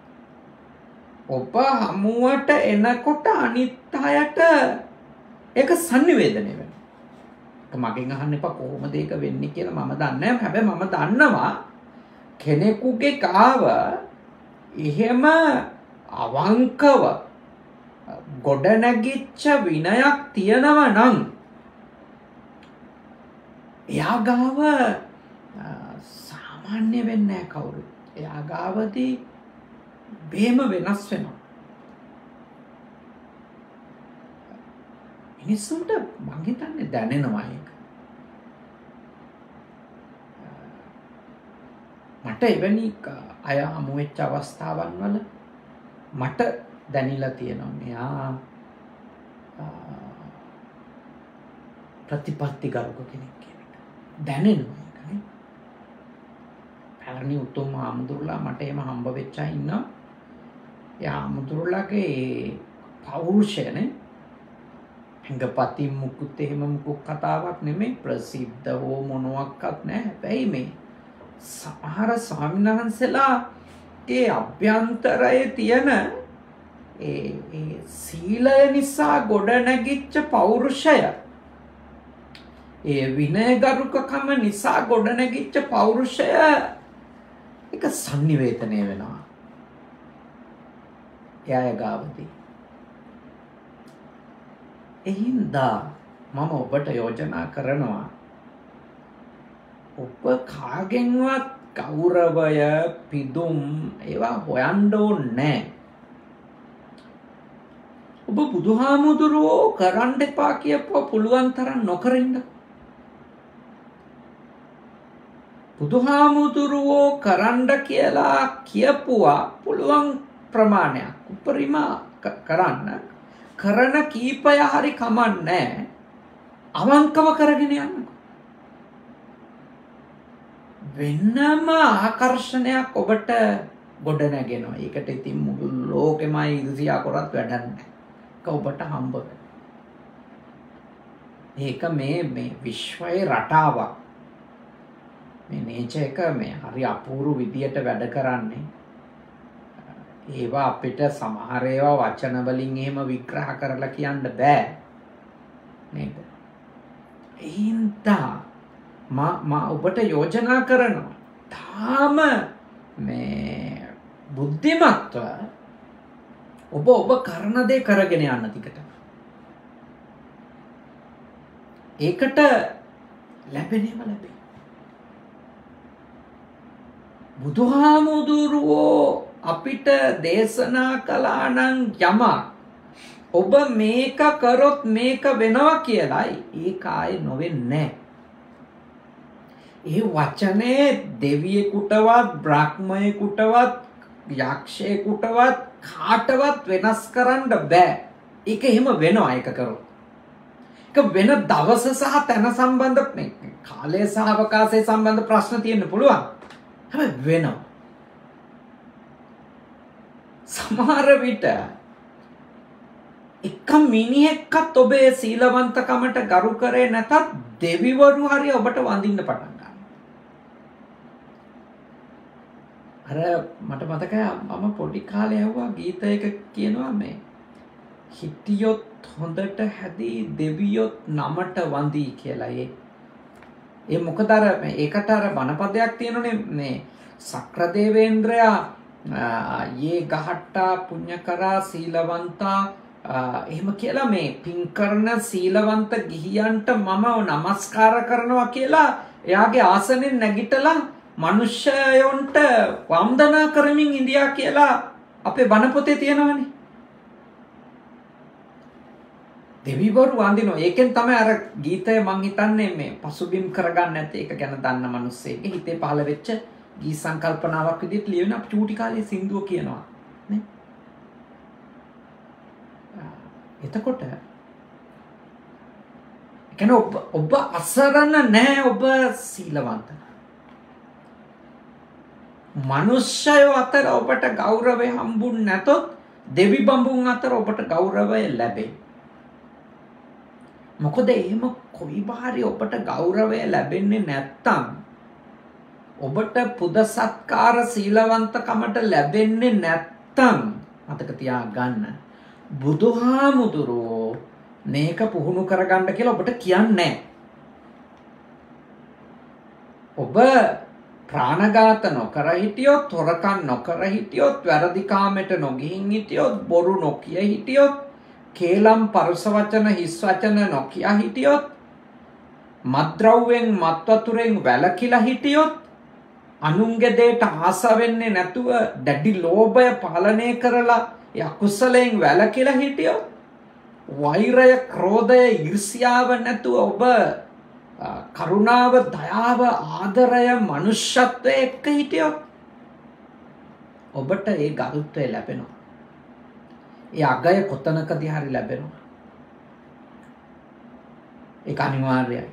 ඔබ හමුවට එනකොට අනිත් අයට ඒක sannivedana වෙනවා. ඒක මගෙන් අහන්න එපා කොහොමද ඒක වෙන්නේ කියලා මම දන්නේ නැහැ. හැබැයි මම දන්නවා කෙනෙකුගේ ගාව එහෙම අවංකව ගොඩනැගිච්ච විනයක් තියෙනවා නම් එයා ගාව සාමාන්‍ය වෙන්නේ නැහැ කවුරුත්. එයා ගාවදී බේම වෙනස් වෙනවා. මිනිස්සුන්ට මං හිතන්නේ දැනෙනවා ඒක. මට එවැනි අය හමු වෙච්ච අවස්ථාවන් වල මට දැනිලා තියෙනවා මෙයා ප්‍රතිපත්ති ගරුක කෙනෙක් කියන එක. දැනෙනවා ඒක නේ. පැරණි උතුම් ආමුදුරලා මට එහෙම හම්බ වෙච්ච අය ඉන්නවා. ඒ ආමුදුරලාගේ පෞරුෂයනේ හංගපති මුකුත් එහෙම මුකුත් කතාවක් නෙමෙයි ප්‍රසිද්ධ හෝ මොනවත් නැහැ. හැබැයි මේ සමහර ස්වාමීන් වහන්සේලා ඒ අභ්‍යන්තරයේ තියෙන ඒ ඒ සීලය නිසා ගොඩනැගිච්ච පෞරුෂය ඒ විනයගරුකකම නිසා ගොඩනැගිච්ච පෞරුෂය ඒක sannivedana වෙනවා. එයා ගාවදී එහින්දා මම ඔබට යෝජනා කරනවා ඔබ කාගෙන්වත් ගෞරවය පිදුම් ඒවා හොයන්න ඕනේ. ඔබ බුදුහාමුදුරුවෝ කරන්න එපා කියපුවා පුළුවන් තරම් නොකර ඉන්න. බුදුහාමුදුරුවෝ කරන්න කියලා කියපුවා පුළුවන් ප්‍රමාණයක් උපරිම කරන්න. කරන කීපය හරි කමන්නේ අවංකව කරගෙන යන්න. වෙනම ආකර්ෂණයක් ඔබට ගොඩ නැගෙනවා. ඒකට ඉතින් මුළු ලෝකෙම ඉරිසියා කරත් වැඩක් නැහැ. ඒක ඔබට හම්බ වෙනවා. ඒක මේ මේ විශ්වයේ රටාවක්. මේ නේචර් එක මේ හරි අපූර්ව විදියට වැඩ කරන්නේ. ඒවා අපිට සමහර ඒවා වචන වලින් එහෙම විග්‍රහ කරලා කියන්න බෑ. නේද? ඒන්තා මා ඔබට යෝජනා කරනවා තාම මේ බුද්ධිමත්ව ඔබ ඔබ කරන දේ කරගෙන යන්න ටිකට. ඒකට ලැබෙනේම ලැබේ. බුදුහාමුදුරුවෝ අපිට දේශනා කළා නම් යමක් ඔබ මේක කරොත් මේක වෙනවා කියලායි ඒක ආයේ නොවෙන්නේ නැහැ. ඒ වචනේ දෙවියෙකුටවත් බ්‍රහ්මයෙකුටවත් යක්ෂයෙකුටවත් කාටවත් වෙනස් කරන්න බෑ. ඒක එහෙම වෙනවා ඒක කරොත්. ඒක වෙන දවස සහ තැන සම්බන්ධ මේ කාලය සහ අවකාශය සම්බන්ධ ප්‍රශ්න තියෙන්න පුළුවන්. හැබැයි වෙනවා. සමහර විට එක මිනිහෙක්වත් ඔබේ සීලවන්තකමට ගරු කරේ නැතත් දෙවිවරු හරි ඔබට වඳින්න පටන් ගන්නවා. අර මට මතකයි මම පොඩි කාලේ ඇහුවා ගීතයක කියනවා මේ හිටියොත් හොඳට හැදී දෙවියොත් නමට වඳී කියලා. ඒ ඒ මොකද අර ඒකට අර බණපදයක් තියෙනනේ මේ සක්‍රදේවේන්ද්‍රයා යේ ගහට්ටා පුඤ්ඤකරා සීලවන්තා එහෙම කියලා මේ පින් කරන සීලවන්ත ගිහියන්ට මම නමස්කාර කරනවා කියලා එයාගේ ආසනෙන් නැගිටලා මනුෂ්‍යයන්ට වන්දනා කරමින් ඉන්දියා කියලා අපේ බණ පොතේ තියෙනවනේ. දෙවිවරු වඳිනවා. ඒකෙන් තමයි අර ගීතය මං හිතන්නේ මේ පසුබිම් කරගන්න නැති ඒක ගැන දන්න මිනිස්සෙගේ හිතේ පහළ වෙච්ච ගී සංකල්පනාවක් විදිහට ලියන අප චූටි කාලේ සින්දුව කියනවා නේ. එතකොට කියන්නේ ඔබ ඔබ අසරණ නැහැ, ඔබ සීලවන්ත. මනුෂ්‍යයෝ අතර ඔබට ගෞරවය හම්බුනේ නැතොත් දෙවි බඹුන් අතර ඔබට ගෞරවය ලැබේ. මොකද එහෙම කොයි බාරි ඔබට ගෞරවය ලැබෙන්නේ නැත්තම්, ඔබට පුද සත්කාර සීලවන්තකමට ලැබෙන්නේ නැත්තම් මතක තියාගන්න, බුදුහාමුදුරුවෝ මේක පුහුණු කරගන්න කියලා ඔබට කියන්නේ නැහැ. ඔබ ප්‍රාණඝාත නොකර හිටියොත්, හොරකම් නොකර හිටියොත්, වැරදි කාමයට නොගිහින් හිටියොත්, බොරු නොකිය හිටියොත්, කේලම් පරුස වචන හිස් වචන නොකිය හිටියොත්, මත්ද්‍රව්‍යෙන් මත් වතුරෙන් වැළකීලා හිටියොත්, අනුන්ගේ දෙයට ආස වෙන්නේ නැතුව දැඩි ලෝභය පාලනය කරලා ඒ අකුසලයෙන් වැළකීලා හිටියොත්, වෛරය, ක්‍රෝධය, ඊර්ෂ්‍යාව නැතුව ඔබ කරුණාව, දයාව, ආදරය, මනුෂ්‍යත්වය එක්ක හිටියොත් ඔබට ඒ ගරුත්වය ලැබෙනවා. ඒ අගය කොතනකදී හරි ලැබෙනවා. ඒක අනිවාර්යයි.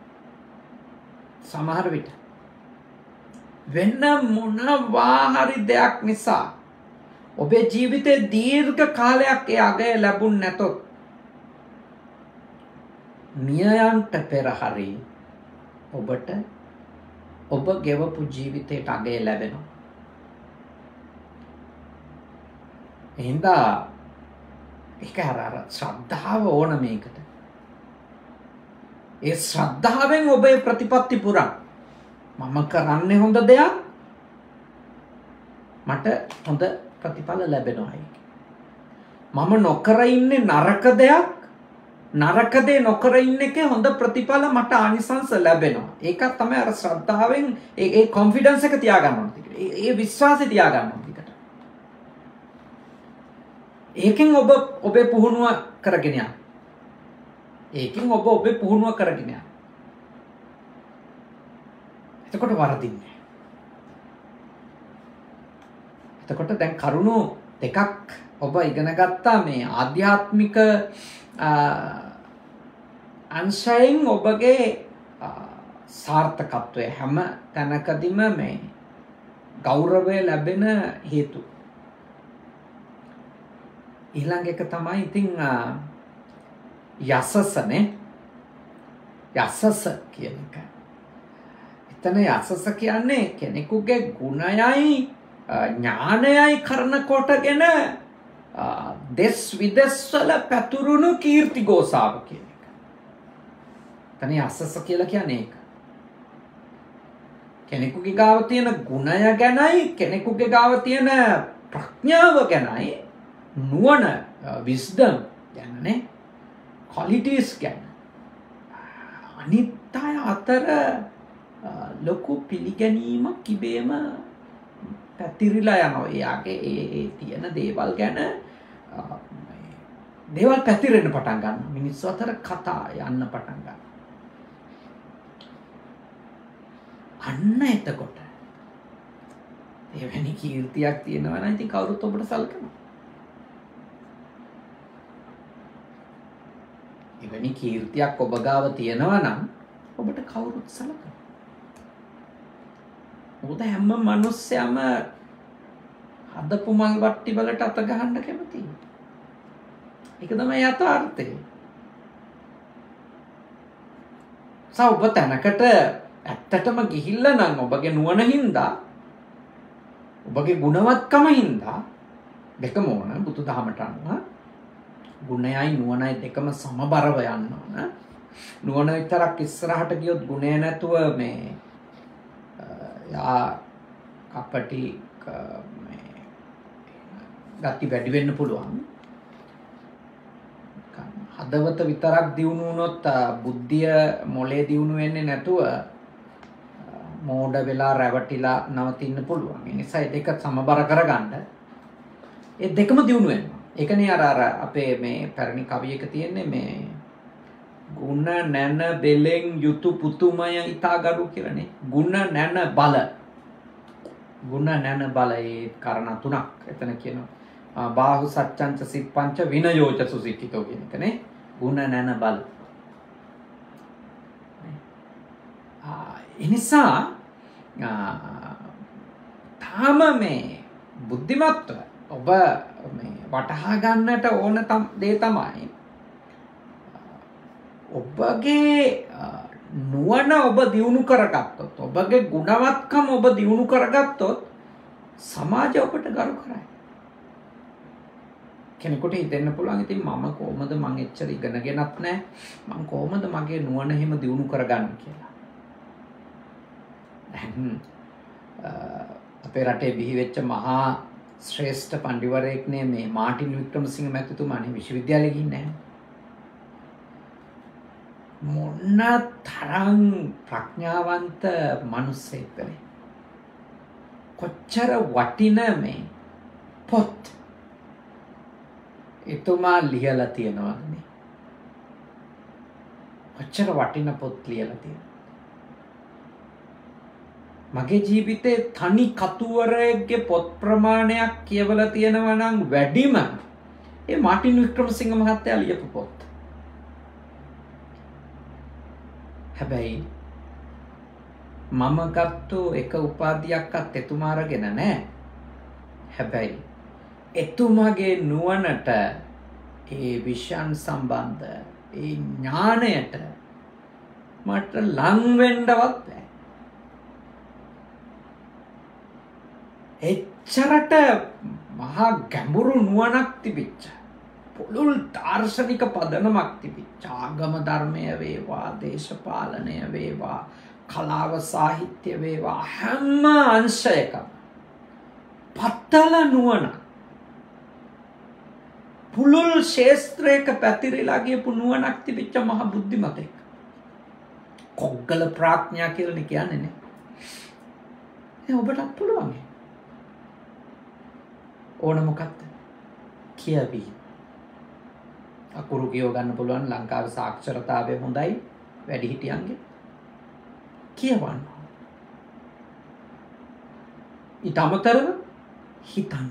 සමහර විට වෙන මොනවා හරි දෙයක් නිසා ඔබේ ජීවිතේ දීර්ඝ කාලයක් ඒ අගය ලැබුණ නැතොත්, මියයන්ට පෙර හරි ඔබට ඔබ ගෙවපු ජීවිතයට අගය ලැබෙනවා. එහෙනම් ඒක අර ශ්‍රද්ධාව ඕන මේකට. ඒ ශ්‍රද්ධාවෙන් ඔබේ ප්‍රතිපත්ති පුරා. මම කරන්නේ හොඳ දෙයක්, මට හොඳ ප්‍රතිඵල ලැබෙනවා. මම නොකර ඉන්නේ නරක දෙයක්, නරක දේ නොකර ඉන්න එකේ හොඳ ප්‍රතිඵල මට ආනිසංස ලැබෙනවා. ඒක තමයි අර ශ්‍රද්ධාවෙන් ඒ ඒ කොන්ෆිඩන්ස් එක තියාගන්න ඕනේ. ඒ ඒ විශ්වාසය තියාගන්න ඕනේ. ඒකෙන් ඔබ ඔබේ පුහුණුව කරගෙන යන්න. ඒකෙන් ඔබ ඔබේ පුහුණුව කරගෙන යන්න. එතකොට වරදින්නේ. එතකොට දැන් කරුණු දෙකක් ඔබ ඉගෙන ගත්තා. මේ ආධ්‍යාත්මික අංශයෙන් ඔබගේ සාර්ථකත්වය හැම තැනකදීම මේ ගෞරවය ලැබෙන හේතු. ඊළඟ එක තමයි ඉතින් යසසනේ. යසස කියන එක. එතන යසස කියන්නේ කෙනෙකුගේ ගුණයයි ඥානයයි කරන කොටගෙන දෙස් විදෙස් වල පැතුරුණු කීර්ති ගෝසාව කියන එක. එතන යසස කියලා කියන්නේ ඒක. කෙනෙකුගේ ගාව තියෙන ගුණය ගැනයි, කෙනෙකුගේ ගාව තියෙන ප්‍රඥාව ගැනයි, නුවණ, විස්ඩම් ගැනනේ, qualities ගැන අනිත් අය අතර ලොකු පිළිගැනීමක් ඉබේම පැතිරිලා යනවා. එයාගේ ඒ තියෙන දේවල් ගැන දේවල් පැතිරෙන්න පටන් ගන්නවා. මිනිස්සු අතර කතා යන්න පටන් ගන්නවා. අන්න එතකොට එවැනි කීර්තියක් තියෙනවා නම් ඉතින් කවුරුත් ඔබට සලකනවා. එවැනි කීර්තියක් ඔබ ගාව තියෙනවා නම් ඔබට කවුරුත් සලකනවා. මොකද හැම මිනිස්සයම හදපු මල් වට්ටි වලට අත ගහන්න කැමතියි. ඒක තමයි යථාර්ථය. සව් ඔබ තැනකට ඇත්තටම ගිහිල්ලා නම් ඔබගේ නුවණ හින්දා, ඔබගේ ගුණවත්කම හින්දා, දෙකම ඕන බුදුදහමට අනුව ගුණයයි නුවණයි දෙකම සමබරව යන්න ඕන. නුවණ විතරක් ඉස්සරහට ගියොත් ගුණය නැතුව මේ යා කපටි මේ ගති වැඩි වෙන්න පුළුවන්. හදවත විතරක් දියුණු වුණොත් බුද්ධිය මොලේ දියුණු වෙන්නේ නැතුව මෝඩ වෙලා රැවටිලා නවතින්න පුළුවන්. ඒ නිසා ඒ දෙක සමබර කරගන්න ඒ දෙකම දියුණු වෙනවා. ඒකනේ අර අර අපේ මේ පැරණි කවියක තියෙන්නේ මේ ගුණ නැන බෙලෙන් යුතු පුතුමය ඊතාගරු කියලානේ. ගුණ නැන බල. ගුණ නැන බල ඒ කාරණා තුනක් එතන කියනවා. බාහු සච්ඡංච සිප්පංච විනයෝච සුසික්කිතෝ කියන එකනේ. ගුණ නැන බල. ඒ නිසා තාම මේ බුද්ධිමත්ව ඔබ මේ වටහා ගන්නට ඕන දේ තමයි ඔබගේ නුවණ ඔබ දියුණු කරගත්තොත්, ඔබගේ ගුණවත්කම ඔබ දියුණු කරගත්තොත් සමාජය ඔබට ගරු කරයි. කෙනෙකුට හිතෙන්න පුළුවන් ඉතින් මම කොහොමද මං එච්චර ඉගෙනගෙනත් නැහැ, මං කොහොමද මගේ නුවණ එහෙම දියුණු කරගන්නේ කියලා. අපේ රටේ බිහි වෙච්ච මහා ශ්‍රේෂ්ඨ පඬිවරයෙක්නේ මේ මාටින් වික්‍රමසිංහ මැතිතුමානේ විශ්වවිද්‍යාලෙ ගිහින් මොන තරම් ප්‍රඥාවන්ත මිනිස්සෙක්ද, කොච්චර වටින මේ පොත් එතුමා ලියලා තියෙනවද නේ, කොච්චර වටින පොත් ලියලා තියෙනවද. මගේ ජීවිතේ තනි කතුවරයෙක්ගේ පොත් ප්‍රමාණයක් කියවලා තියෙනවා නම් වැඩිම ඒ මාටින් වික්‍රමසිංහ මහත්තයා ලියපු පොත්. හැබැයි මම ගත්තු එක උපාධියක්වත් එතුමා අරගෙන නැහැ. හැබැයි එතුමාගේ නුවණට, ඒ විෂයන් සම්බන්ධ ඒ ඥාණයට මට ලං වෙන්නවත් බැහැ. එච්චරට මහා ගැඹුරු නුවණක් තිබිච්ච, පුළුල් දාර්ශනික පදනමක් තිබිච්ච, ආගම ධර්මය වේවා, දේශපාලනය වේවා, කලාව සාහිත්‍ය වේවා, හැම අංශයකම පත්තල නුවණ, පුළුල් ශේස්ත්‍රයක පැතිරිලා ගියපු නුවණක් තිබිච්ච මහ බුද්ධිමතෙක්. කොග්ගල ප්‍රඥා කියලා කියන්නේ නේ. ඒ ඔබටත් පුළුවන්. ඕන මොකක්ද? කියවි. අකුරු කියව ගන්න පුළුවන්. ලංකාවේ සාක්ෂරතාවය හොඳයි වැඩිහිටියන්ගේ. කියවන්න. ඊට අමතරව හිතන්න.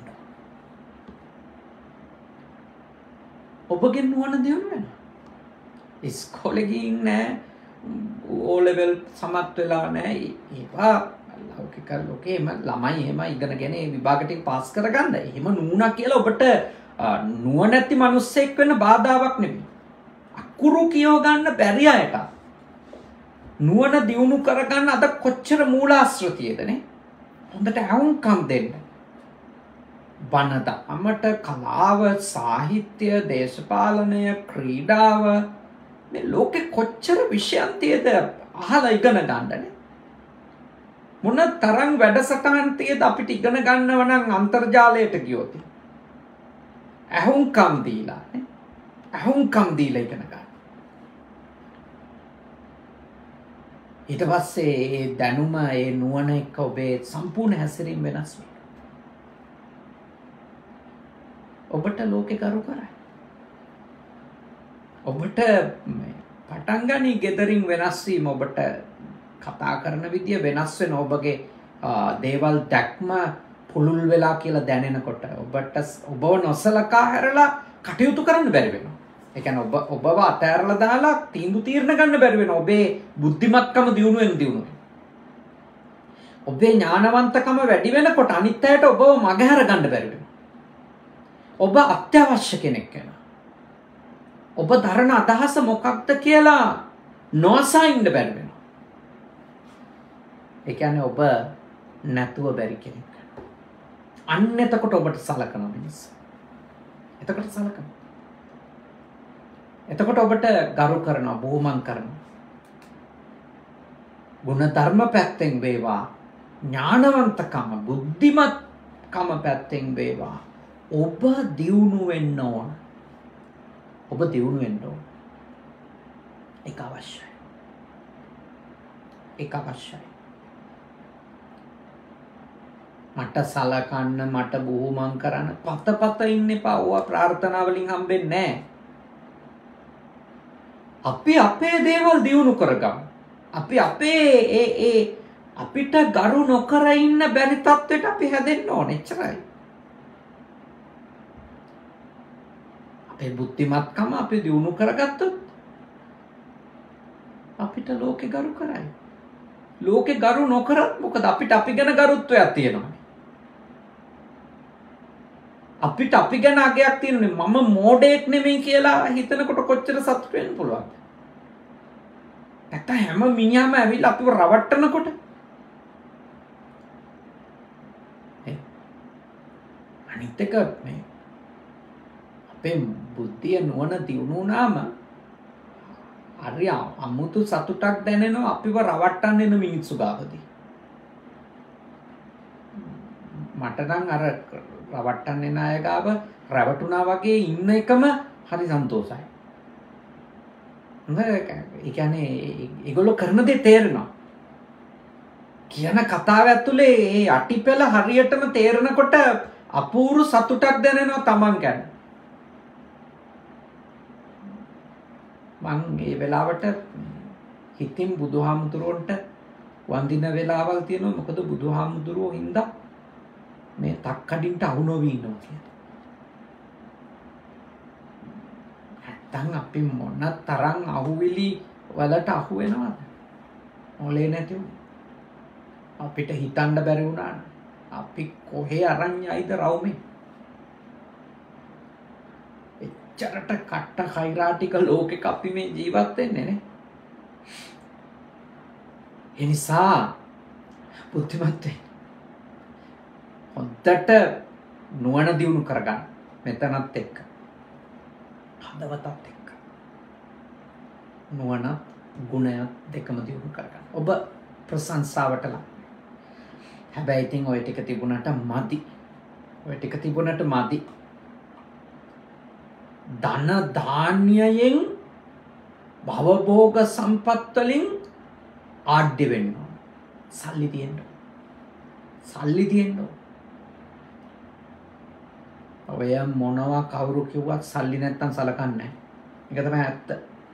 ඔබගේ නුවණ දියුණු වෙනවා. ඉස්කෝලේ ගිහින් නෑ, ඕ ලෙවල් සමත් වෙලා නෑ, ඒවා ලෞකික ලෝකේම ළමයි එහෙම ඉගෙනගෙන ඒ විභාග ටික පාස් කරගන්න. එහෙම නුණා කියලා ඔබට නුවණැති මිනිස්සෙක් වෙන්න බාධාවක් නෙමෙයි. අකුරු කියව ගන්න බැරි අයට නුවණ දියුණු කරගන්න අද කොච්චර මූලාශ්‍රතියදනේ. හොඳට අහුම්කම් දෙන්න. බණ දහමට, කලාව, සාහිත්‍ය, දේශපාලනය, ක්‍රීඩාව, මේ ලෝකෙ කොච්චර විෂයන් තියෙද අහලා ඉගෙන ගන්නනේ. මොන තරම් වැඩසටහන් තියෙද අපිට ඉගෙන ගන්නව නම් අන්තර්ජාලයට ගියොත්. අහුම්කම් දීලා නේ. අහුම්කම් දීලා ඉගෙන ගන්න. ඊට පස්සේ ඒ දැනුම, ඒ නුවණ එක්ක ඔබේ සම්පූර්ණ හැසිරීම වෙනස් වෙනවා. ඔබට ලෝකේ කරු කරයි. ඔබට පටන් ගනි ගෙදරින් වෙනස් වීම, ඔබට කතා කරන විදිය වෙනස් වෙන, ඔබගේ දේවල් දැක්ම පුළුල් වෙලා කියලා දැනෙනකොට ඔබට ඔබව නොසලකා හැරලා කටයුතු කරන්න බැරි වෙනවා. ඒ කියන්නේ ඔබ ඔබව අතහැරලා දාලා තීන්දුව తీරන ගන්න බැරි වෙනවා. ඔබේ බුද්ධිමත්කම දියුණු වෙන දියුණු වෙන. ඔබේ ඥානවන්තකම වැඩි වෙනකොට අනිත් අයට ඔබව මගහැර ගන්න බැරි වෙනවා. ඔබ අත්‍යවශ්‍ය කෙනෙක් වෙනවා. ඔබ දරන අදහස මොකක්ද කියලා නොසා ඉන්න බැරි වෙනවා. ඒ කියන්නේ ඔබ නැතුව බැරි කෙනෙක්. අන්න එතකොට ඔබට සලකන මිනිස්සු. එතකොට සලකන. එතකොට ඔබට ගරු කරනවා, බොහොමන් කරනවා. ගුණ ධර්ම පැත්තෙන් වේවා, ඥානවන්තකම, බුද්ධිමත්කම පැත්තෙන් වේවා, ඔබ දියුණු වෙන්න ඕන. ඔබ දියුණු වෙන්න ඕන. ඒක අවශ්‍යයි. ඒක අවශ්‍යයි. මට සලකන්න, මට බොහොමන් කරන්න පත පත ඉන්න එපා. ඕවා ප්‍රාර්ථනා වලින් හම්බෙන්නේ නැහැ. අපි අපේ දේවල් දියුණු කරගමු. අපි අපේ ඒ ඒ අපිට ගරු නොකර ඉන්න බැරි තත්ත්වයට අපි හැදෙන්න ඕනේ. එච්චරයි. අපේ බුද්ධිමත්කම අපි දියුණු කරගත්තොත් අපිට ලෝකේ ගරු කරයි. ලෝකේ ගරු නොකරත් මොකද අපිට අපි ගැන ගරුත්වයක් තියෙනවා. අපිට අපි ගැන අගයක් තියෙනුනේ මම මෝඩෙක් නෙමෙයි කියලා හිතනකොට කොච්චර සතුට වෙන්න පුළුවන්ද? නැත්නම් හැම මිනිහාම ඇවිල්ලා අපිව රවට්ටනකොට අනිත් එක මේ අපේ බුද්ධිය නුවණ දියුණු වුණාම හරි අමුතු සතුටක් දැනෙනවා අපිව රවට්ටන්න එන මිනිස්සු ගාවදී. මට නම් අර රවට්ටන්න එන අය ගාව රැවටුණා වගේ ඉන්න එකම හරි සන්තෝෂයි. ඒ කියන්නේ ඒගොල්ලෝ කරන දේ තේරෙනවා. කියන කතාව ඇතුලේ ඒ අටිපෙළ හරියටම තේරෙනකොට අපූර්ව සතුටක් දැනෙනවා Taman ගැන. මං මේ වෙලාවට හිතින් බුදුහාමුදුරුවන්ට වඳින වෙලාවල් තියෙනවා. මොකද බුදුහාමුදුරුවෝ හින්දා මේ තක්කඩින්ට අහු නොවී ඉන්නවා කියලා. නැත්තම් අපි මොන තරම් අහුවිලි වලට අහු වෙනවද? මොලේ නැති අපිට හිතන්න බැරි වුණා. අපි කොහේ අරන් යයිද රවුමේ? එච්චරට කට්ට කෛරාටික ලෝකෙක අපි මේ ජීවත් වෙන්නේ නේ. ඒ නිසා බුද්ධිමත් වෙන්න. හොඳට නුවණ දියුණු කරගන්න. මෙතනත් එක්ක. හදවතත් එක්ක. නුවණ ගුණයත් දෙකම දියුණු කරගන්න. ඔබ ප්‍රශංසාවට ලක්. හැබැයි ඉතින් ඔය ටික තිබුණාට මදි. ඔය ටික තිබුණාට මදි. ධන ධාන්‍යයෙන් භවභෝග සම්පත් වලින් ආඩ්‍ය වෙන්න ඕන. සල්ලි තියෙන්න ඕන. සල්ලි තියෙන්න ඕන. ඔය මොනවා කවුරු කිව්වත් සල්ලි නැත්තම් සලකන්නේ නැහැ. ඒක තමයි ඇත්ත.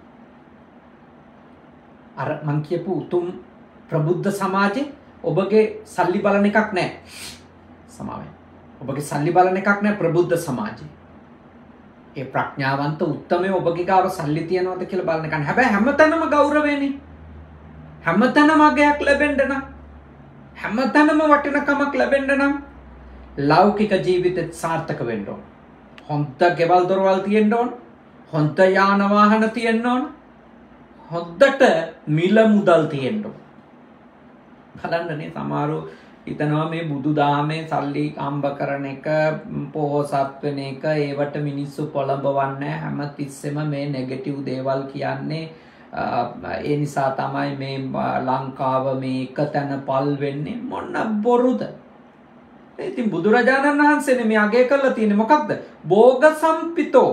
අර මං කියපු උතුම් ප්‍රබුද්ධ සමාජේ ඔබගේ සල්ලි බලන එකක් නැහැ. සමාවෙන්. ඔබගේ සල්ලි බලන එකක් නැහැ ප්‍රබුද්ධ සමාජේ. ඒ ප්‍රඥාවන්ත උත්තමයේ ඔබගේ ගාව සල්ලි තියනවද කියලා බලන එක. හැබැයි හැමතැනම ගෞරවේනේ. හැමතැනම අගයක් ලැබෙන්න නම් හැමතැනම වටිනකමක් ලැබෙන්න නම් ලෞකික ජීවිතෙත් සාර්ථක වෙන්න ඕන. හොඳ ගෙවල් දොරවල් තියෙන්න ඕන. හොඳ යාන වාහන තියෙන්න ඕන. හොඳට මිල මුදල් තියෙන්න ඕන. බලන්නනේ සමහරව හිතනවා මේ බුදු දහමේ සල්ලි හම්බ කරන එක පොහොසත් වෙන එක ඒවට මිනිස්සු පොළඹවන්නේ හැම තිස්සෙම මේ නෙගටිව් දේවල් කියන්නේ ඒ නිසා තමයි මේ ලංකාව මේ එක තැන පල් වෙන්නේ මොන බොරුද. ඉතින් බුදුරජාණන් වහන්සේනේ මේ අගය කරලා තියෙන්නේ මොකක්ද? භෝග සම්පිතෝ.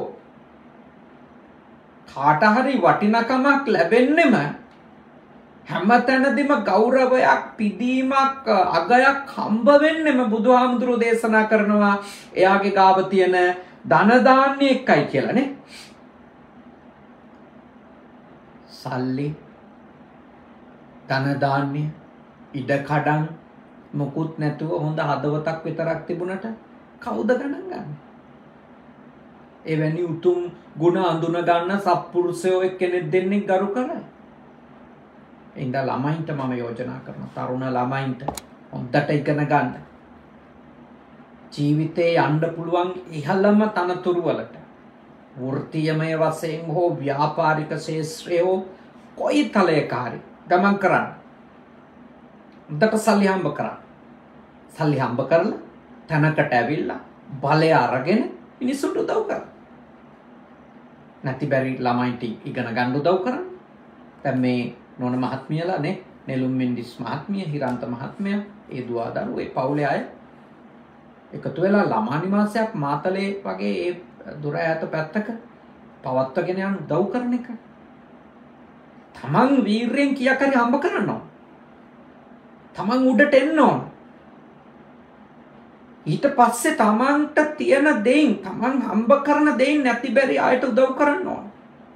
කාට හරි වටිනකමක් ලැබෙන්නෙම හැමතැනදීම ගෞරවයක් පිදීමක් අගයක් හම්බ වෙන්නෙම බුදුහාමුදුරුවෝ දේශනා කරනවා එයාගේ ගාව තියෙන ධන දාන්‍ය එකයි කියලා නේ. සල්ලි ධන දාන්‍ය ඉඩ කඩන් මොකුත් නැතුව හොඳ හදවතක් විතරක් තිබුණට කවුද ගණන් ගන්න? එවැනි උතුම් ගුණ අඳුන ගන්න සත්පුරුෂයෝ එක්කෙනෙක් දෙන්නේ ගරු කරයි. ඉඳ ළමයින්ට මම යෝජනා කරනවා තරුණ ළමයින්ට හොඳට ඉගෙන ගන්න. ජීවිතේ යන්න පුළුවන් ඉහළම තනතුරු වලට වෘත්තීයමය වශයෙන් හෝ ව්‍යාපාරික ශාස්ත්‍රයෝ කොයි තලයක හරි ගමන් කරන්න. හොඳට සල්ලි හම්බ කරන්න. සල්ලි හම්බ කරලා තැනකට ඇවිල්ලා බලය අරගෙන මිනිස්සුන්ට උදව් කරන්න. නැති බැරි ළමයින්ට ඉගෙන ගන්න උදව් කරන්න. දැන් මේ නොන මහත්මියලා නේ නෙළුම් මෙන්ඩිස් මහත්මිය හිරන්ත මහත්මයා ඒ දුවා දරුවෝ ඒ පවුලේ අය එකතු වෙලා ළමා නිවාසයක් මාතලේ වගේ ඒ දුර ඈත පැත්තක පවත්වාගෙන යන උදව් කරන එක. තමන් වීරයෙන් කියක් හරි හම්බ කරනවා. තමන් උඩට එන්න ඕන. ඊට පස්සේ තමන්ට තියෙන දෙයින් තමන් හම්බ කරන දෙයින් නැති බැරි අයට උදව් කරන්න ඕන.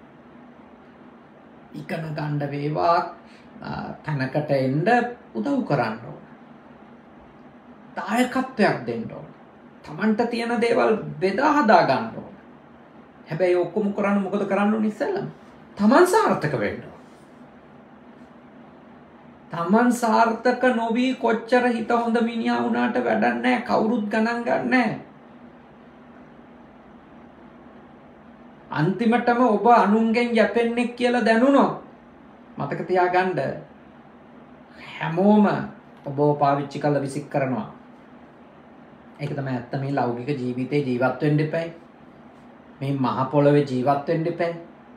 ඉගෙන ගන්න වේවා තැනකට එන්න උදව් කරන්න ඕන. දායකත්වයක් දෙන්න ඕන. තමන්ට තියෙන දේවල් බෙදා හදා ගන්න ඕන. හැබැයි ඔක්කොම කරන්න මොකද කරන්න ඕන ඉස්සෙල්ලම? තමන් සාර්ථක වෙන්න ඕන. තමන් සාර්ථක නොවි කොච්චර හිත හොඳ මිනිහා වුණාට වැඩක් නැහැ. කවුරුත් ගණන් ගන්න නැහැ. අන්තිමටම ඔබ අනුන්ගෙන් යැපෙන්නේ කියලා දැනුණොත් මතක තියාගන්න හැමෝම ඔබව පාවිච්චි කරලා විසික් කරනවා. ඒක තමයි ඇත්ත. මේ ලෞකික ජීවිතේ ජීවත් වෙන්න එපා. මේ මහ පොළවේ ජීවත් වෙන්න එපා.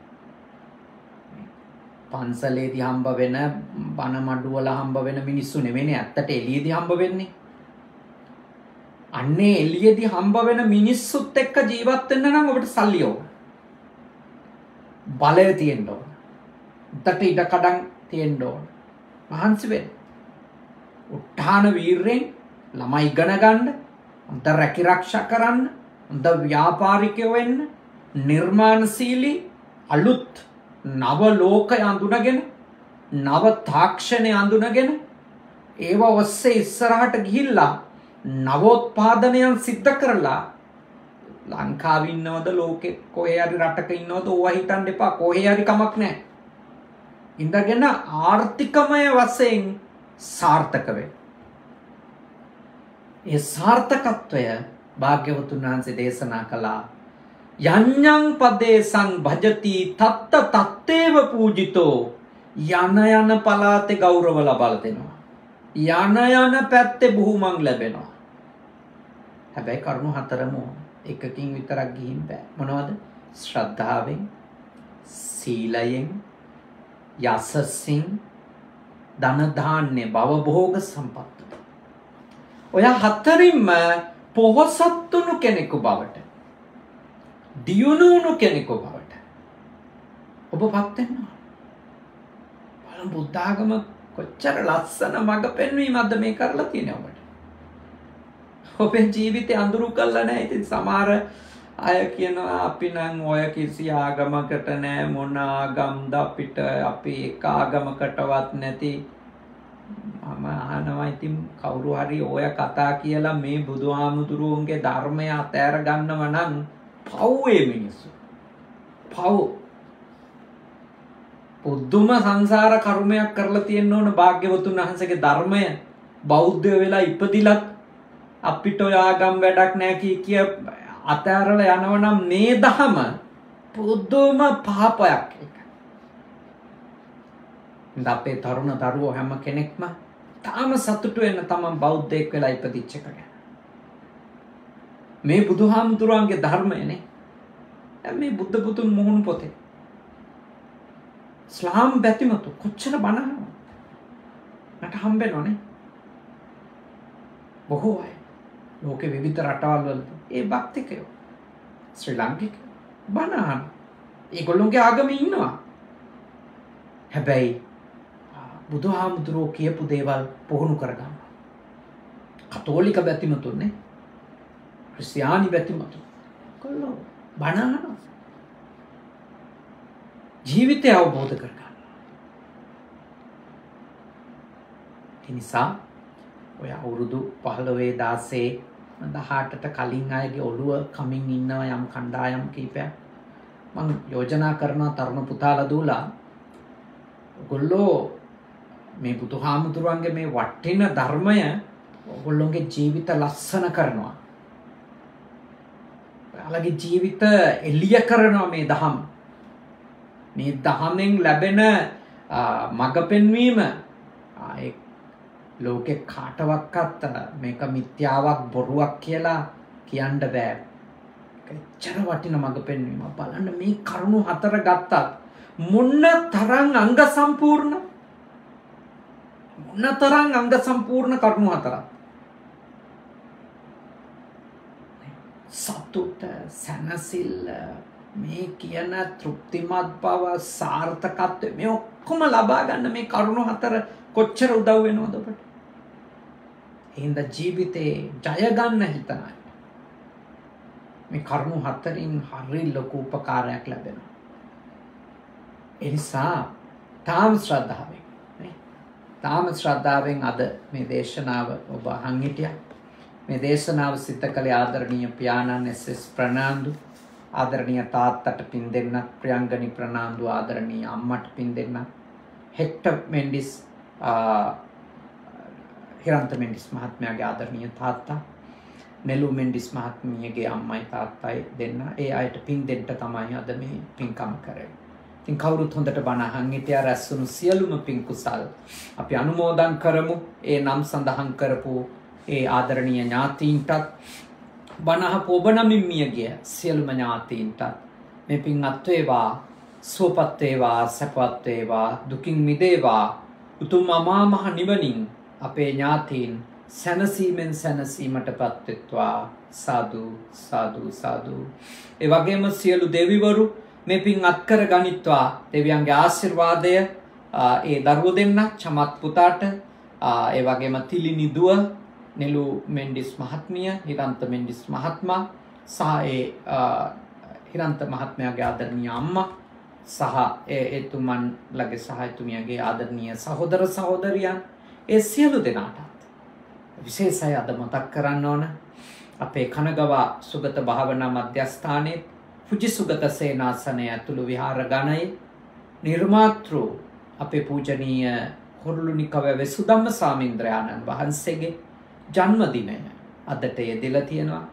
පන්සලේදී හම්බ වෙන බණ මඩුවල හම්බ වෙන මිනිස්සු නෙවෙයි ඇත්තට එළියේදී හම්බ වෙන්නේ. අන්නේ එළියේදී හම්බ වෙන මිනිස්සුත් එක්ක ජීවත් වෙන්න නම් ඔබට සල්ලි ඕන. බලය තියෙන්න ඕන. උඩට ඉඩ කඩන් තියෙන්න ඕන. මහන්සි වෙන්න. උත්හාන වීරයෙන් ළමයි ඉගෙන ගන්න, හොඳ රැකිරක්ෂා කරන්න, හොඳ ව්‍යාපාරිකයෝ වෙන්න, නිර්මාණශීලී අලුත් නව ලෝකය අඳුනගෙන, නව තාක්ෂණය අඳුනගෙන, ඒව ඔස්සේ ඉස්සරහට ගිහිල්ලා නවෝත්පාදනයන් සිද්ධ කරලා ලංකාවේ ඉන්නවද ලෝකෙ කොහේ හරි රටක ඉන්නවද ඕවා හිතන්න එපා. කොහේ හරි කමක් නැහැ. ඉඳගෙන ආර්ථිකමය වශයෙන් සාර්ථක වෙන්න. ඒ සාර්ථකත්වය භාග්‍යවතුන් වහන්සේ දේශනා කළා. යඤ්ඤං පදේසං භජති තත්ත තත්තේව පූජිතෝ යන යන පලාතේ ගෞරව ලබා දෙනවා. යන යන පැත්තේ බුහුමන් ලැබෙනවා. හැබැයි කරුණු හතරම එකකින් විතරක් ගිහින් බෑ. මොනවද? ශ්‍රද්ධාවෙන්, සීලයෙන්, යසසින්, ධන ධාන්‍ය භව භෝග සම්පත්ත. ඔය හතරින්ම පොහොසත්තුණු කෙනෙකු බවට, දියුණුණු කෙනෙකු බවට ඔබපත් වෙනවා. බලන්න බුද්ධ ආගම කොච්චර ලස්සන මඟ පෙන්වීමක්ද මේ කරලා තියෙන්නේ ඔබට. ඔබේ ජීවිතේ අඳුරු කරලා නැහැ. ඉතින් සමහර අය කියනවා අපි නම් ඔය කිසි ආගමකට නැහැ, මොන ආගම්ද අපිට, අපි එක ආගමකටවත් නැති. මම අහනවා ඉතින් කවුරු හරි ඔය කතා කියලා මේ බුදුහාමුදුරුවන්ගේ ධර්මය අතෑර ගන්නව නම් පව්වේ මිනිස්සු. පව්. පුදුම සංසාර කර්මයක් කරලා තියෙන්න ඕන භාග්‍යවතුන් වහන්සේගේ ධර්මය බෞද්ධ වෙලා ඉපදිලත් අපිට ඔය ආගම් වැඩක් නැහැ කිය කිය අතෑරලා යනවනම් මේ දහම පුදුම පාපයක් එක. අපේ තරුණ දරුවෝ හැම කෙනෙක්ම තාම සතුටු වෙන තමන් බෞද්ධයෙක් වෙලා ඉපදිච්ච එක ගැන. මේ බුදුහාමුදුරුවන්ගේ ධර්මයනේ. මේ බුද්ධ පුතුන් මුහුණු පොතේ. ස්ලාම් බැතිමතු කොච්චර බණ අහනවද? මට හම්බෙනවනේ. බොහෝ අය. ලෝකේ විවිධ රටවල් වල ඒ භක්තිකයෝ ශ්‍රී ලාංකික බණ අහන. ඒගොල්ලෝගේ ආගමේ ඉන්නවා. හැබැයි බුදුහාමුදුරුවෝ කියපු දේවල් පුහුණු කරගන්න. කතෝලික බැතිමතුනේ, ක්‍රිස්තියානි බැතිමතු කොල්ලෝ බණ අහනවා. ජීවිතය අවබෝධ කරගන්න. ඒ නිසා ඔය අවුරුදු පහළොව දාසේ දහඅටට කලින් අයගේ ඔළුව කමින් ඉන්නවා යම් කණ්ඩායම් කීපයක්. මම යෝජනා කරනවා තරුණ පුතාලා දූලා ඔයගොල්ලෝ මේ බුදුහාමුදුරුවන්ගේ මේ වටින ධර්මය ඔයගොල්ලෝගේ ජීවිත ලස්සන කරනවා. ඔයාලගේ ජීවිත එළිය කරනවා මේ ධම්. මේ ධමෙන් ලැබෙන මඟ පෙන්වීම ඒ ලෝකේ කාටවත් මේක මිත්‍යාවක් බොරුවක් කියලා කියන්න බෑ. එච්චර වටින මඟ පෙන්වීම. බලන්න මේ කරුණු හතර ගත්තත් මොන තරම් අංග සම්පූර්ණ මොන තරම් අංග සම්පූර්ණ කරුණු හතරක්. සතුට, සැනසෙල්ල, මේ කියන තෘප්තිමත් බව, සාර්ථකත්වය මේ ඔක්කොම ලබා ගන්න මේ කරුණු හතර කොච්චර උදව් වෙනවද ඔබට? එහෙනම් ජීවිතේ ජය ගන්න හිතන අය මේ කරුණු හතරින් හරි ලොකු උපකාරයක් ලැබෙනවා. ඒ නිසා තාම ශ්‍රද්ධාවෙන් නේ තාම ශ්‍රද්ධාවෙන් අද මේ දේශනාව ඔබ අහන් හිටියා. මේ දේශනාව සිද්ධ කළේ ආදරණීය පියාණන් එස් එස් ප්‍රනාන්දු, ආදරණීය තාත්තට පින් දෙන්න, ප්‍රියංගනි ප්‍රනාන්දු ආදරණීය අම්මට පින් දෙන්න, හෙක්ටර් මෙන්ඩිස් හිරන්ත මෙන්ඩිස් මහත්මයාගේ ආදරණීය තාත්තා, නෙලු මෙන්ඩිස් මහත්මියගේ අම්මයි තාත්තයි දෙන්න. ඒ අයට පින් දෙන්න තමයි අද මේ පින්කම කරේ. ඉතින් කවුරුත් හොඳට බණ අහන් හිටියා. රැස්වුණු සියලුම පින් කුසල් අපි අනුමෝදන් කරමු. ඒ නම් සඳහන් කරපු ඒ ආදරණීය ඥාතීන්ටත්, බණ අහපු ඔබ නමින් මිය ගිය සියලුම ඥාතීන්ටත් මේ පින් අත් වේවා, සුවපත් වේවා, සැපවත් වේවා, දුකින් මිදේවා. උතුම් අමා මහ නිවනින් අපේ ඥාතීන් සැනසීමෙන් සැනසීමටපත් වෙත්වා. සාදු සාදු සාදු. ඒ වගේම සියලු දෙවිවරු මේ පින් අත්කර ගනිත්වා. දෙවියන්ගේ ආශිර්වාදය ඒ දරුවෝ දෙන්න, චමත් පුතාට, ඒ වගේම තිලිනි දුව නෙලු මෙන්ඩිස් මහත්මිය, හිරන්ත මෙන්ඩිස් මහත්මයා සහ ඒ හිරන්ත මහත්මයාගේ ආදරණීය අම්මා සහ ඒ එතුමන්ලගේ සහ එතුමියගේ ආදරණීය සහෝදර සහෝදරියන්, ඒ සියලු දෙනාට විශේෂයි අද මතක් කරන්න ඕන අපේ කනගවා සුගත භාවනා මධ්‍යස්ථානයේ පුජි සුගත සේනාසනය ඇතුළු විහාර ගණයේ නිර්මාතෘ අපේ පූජනීය හොරුළුනිකවැවේ සුදම්ම සාමීන්ද්‍රයාණන් වහන්සේගේ ජන්මදිනය අදට යෙදලා තියෙනවා.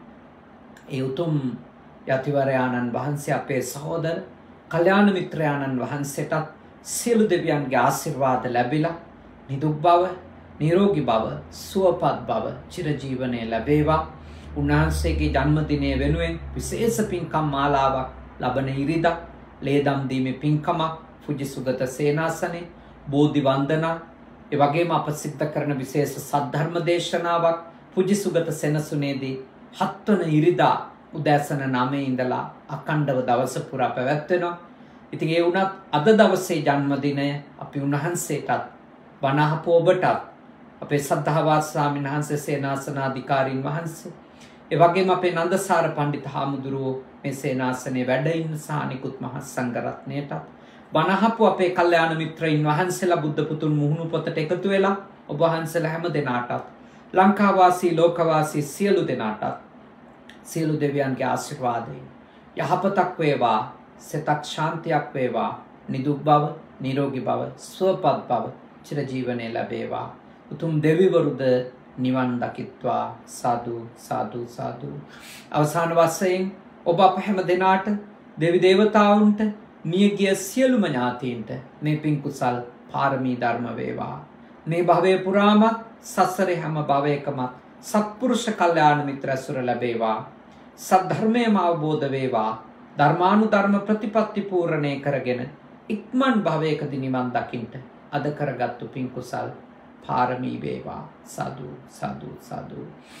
ඒ උතුම් යතිවරයාණන් වහන්සේ අපේ සහෝදර කල්යාණ මිත්‍රයාණන් වහන්සේටත් සියලු දෙවියන්ගේ ආශිර්වාද ලැබිලා නිදුක් බව, නිරෝගී බව, සුවපත් බව, චිරජීවනයේ ලැබේවා. උන්වහන්සේගේ ජන්මදිනය වෙනුවෙන් විශේෂ පින්කම් මාලාවක් ලබන ඉරිදා ලේදම් දීමේ පින්කමක් පුජි සුගත සේනාසනේ බෝධි වන්දනා, ඒ වගේම අප සිද්ධ කරන විශේෂ සද්ධර්ම දේශනාවක් පුජි සුගත සෙනසුනේදී හත්වන ඉරිදා උදෑසන නවයේ ඉඳලා අඛණ්ඩව දවස පුරා පැවැත්වෙනවා. ඉතින් ඒ වුණත් අද දවසේ ජන්මදිනය අපි උන්වහන්සේටත් බණ අහපු ඔබටත් අපේ සද්ධාවාස ස්වාමීන් වහන්සේ සේනාසනාධිකාරීන් වහන්සේ, ඒ වගේම අපේ නන්දසාර පණ්ඩිත හාමුදුරුවෝ මේ සේනාසනේ වැඩ ඉන්න සහ අනිකුත් මහත් සංඝරත්නයටත් බණ අහපු අපේ කල්යාණ මිත්‍රයින් වහන්සේලා, බුද්ධ පුතුන් මුහුණු පොතට එකතු වෙලා ඔබ වහන්සේලා හැම දෙනාටත්, ලංකාවාසී ලෝකවාසී සියලු දෙනාටත් සියලු දෙවියන්ගේ ආශිර්වාදයෙන් යහපතක් වේවා, සිතක් ශාන්තියක් වේවා, නිදුක් බව, නිරෝගී බව, සුවපත් බව, චිරජීවනයේ ලැබේවා. උතුම් දෙවිවරුද නිවන් දකිත්වා. සාදු සාදු සාදු. අවසාන වශයෙන් ඔබ අප හැම දෙනාට, දෙවි දේවතාවුන්ට, මියගිය සියලුම ඥාතීන්ට මේ පින් කුසල් පාරමී ධර්ම වේවා. මේ භවයේ පුරාමත් සසරේ හැම භවයකමත් සත්පුරුෂ කල්යාණ මිත්‍ර ඇසුර ලැබේවා. සද්ධර්මයම අවබෝධ වේවා. ධර්මානුධර්ම ප්‍රතිපත්ති පූර්ණේ කරගෙන ඉක්මන් භවයකදී නිවන් දකින්ට අද කරගත්තු පින් කුසල් පාරමී වේවා. සාදු සාදු සාදු.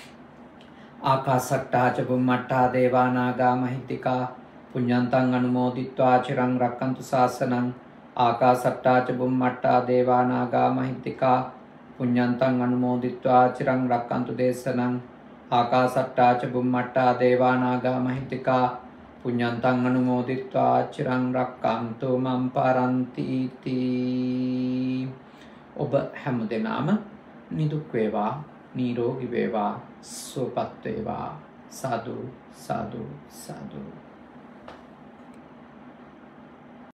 ආකාසට්ටා ච බුම්මට්ටා දේවා නාග මහිත්‍තිකා පුඤ්ඤන්තං අනුමෝදිත්වා චිරං රක්칸තු ශාසනං. ආකාසට්ටා ච බුම්මට්ටා දේවා නාග මහිත්‍තිකා පුඤ්ඤන්තං අනුමෝදිත්වා චිරං රක්칸තු දේශනං. ආකාසට්ටා ච බුම්මට්ටා දේවා නාග මහිත්‍තිකා පුඤ්ඤන්තං අනුමෝදිත්වා චිරං රක්칸තු මම් පරන්ති තී. ඔබ හැම දෙනාම නිදුක් වේවා, නිරෝගී වේවා, සුවපත් වේවා. සාදු සාදු සාදු.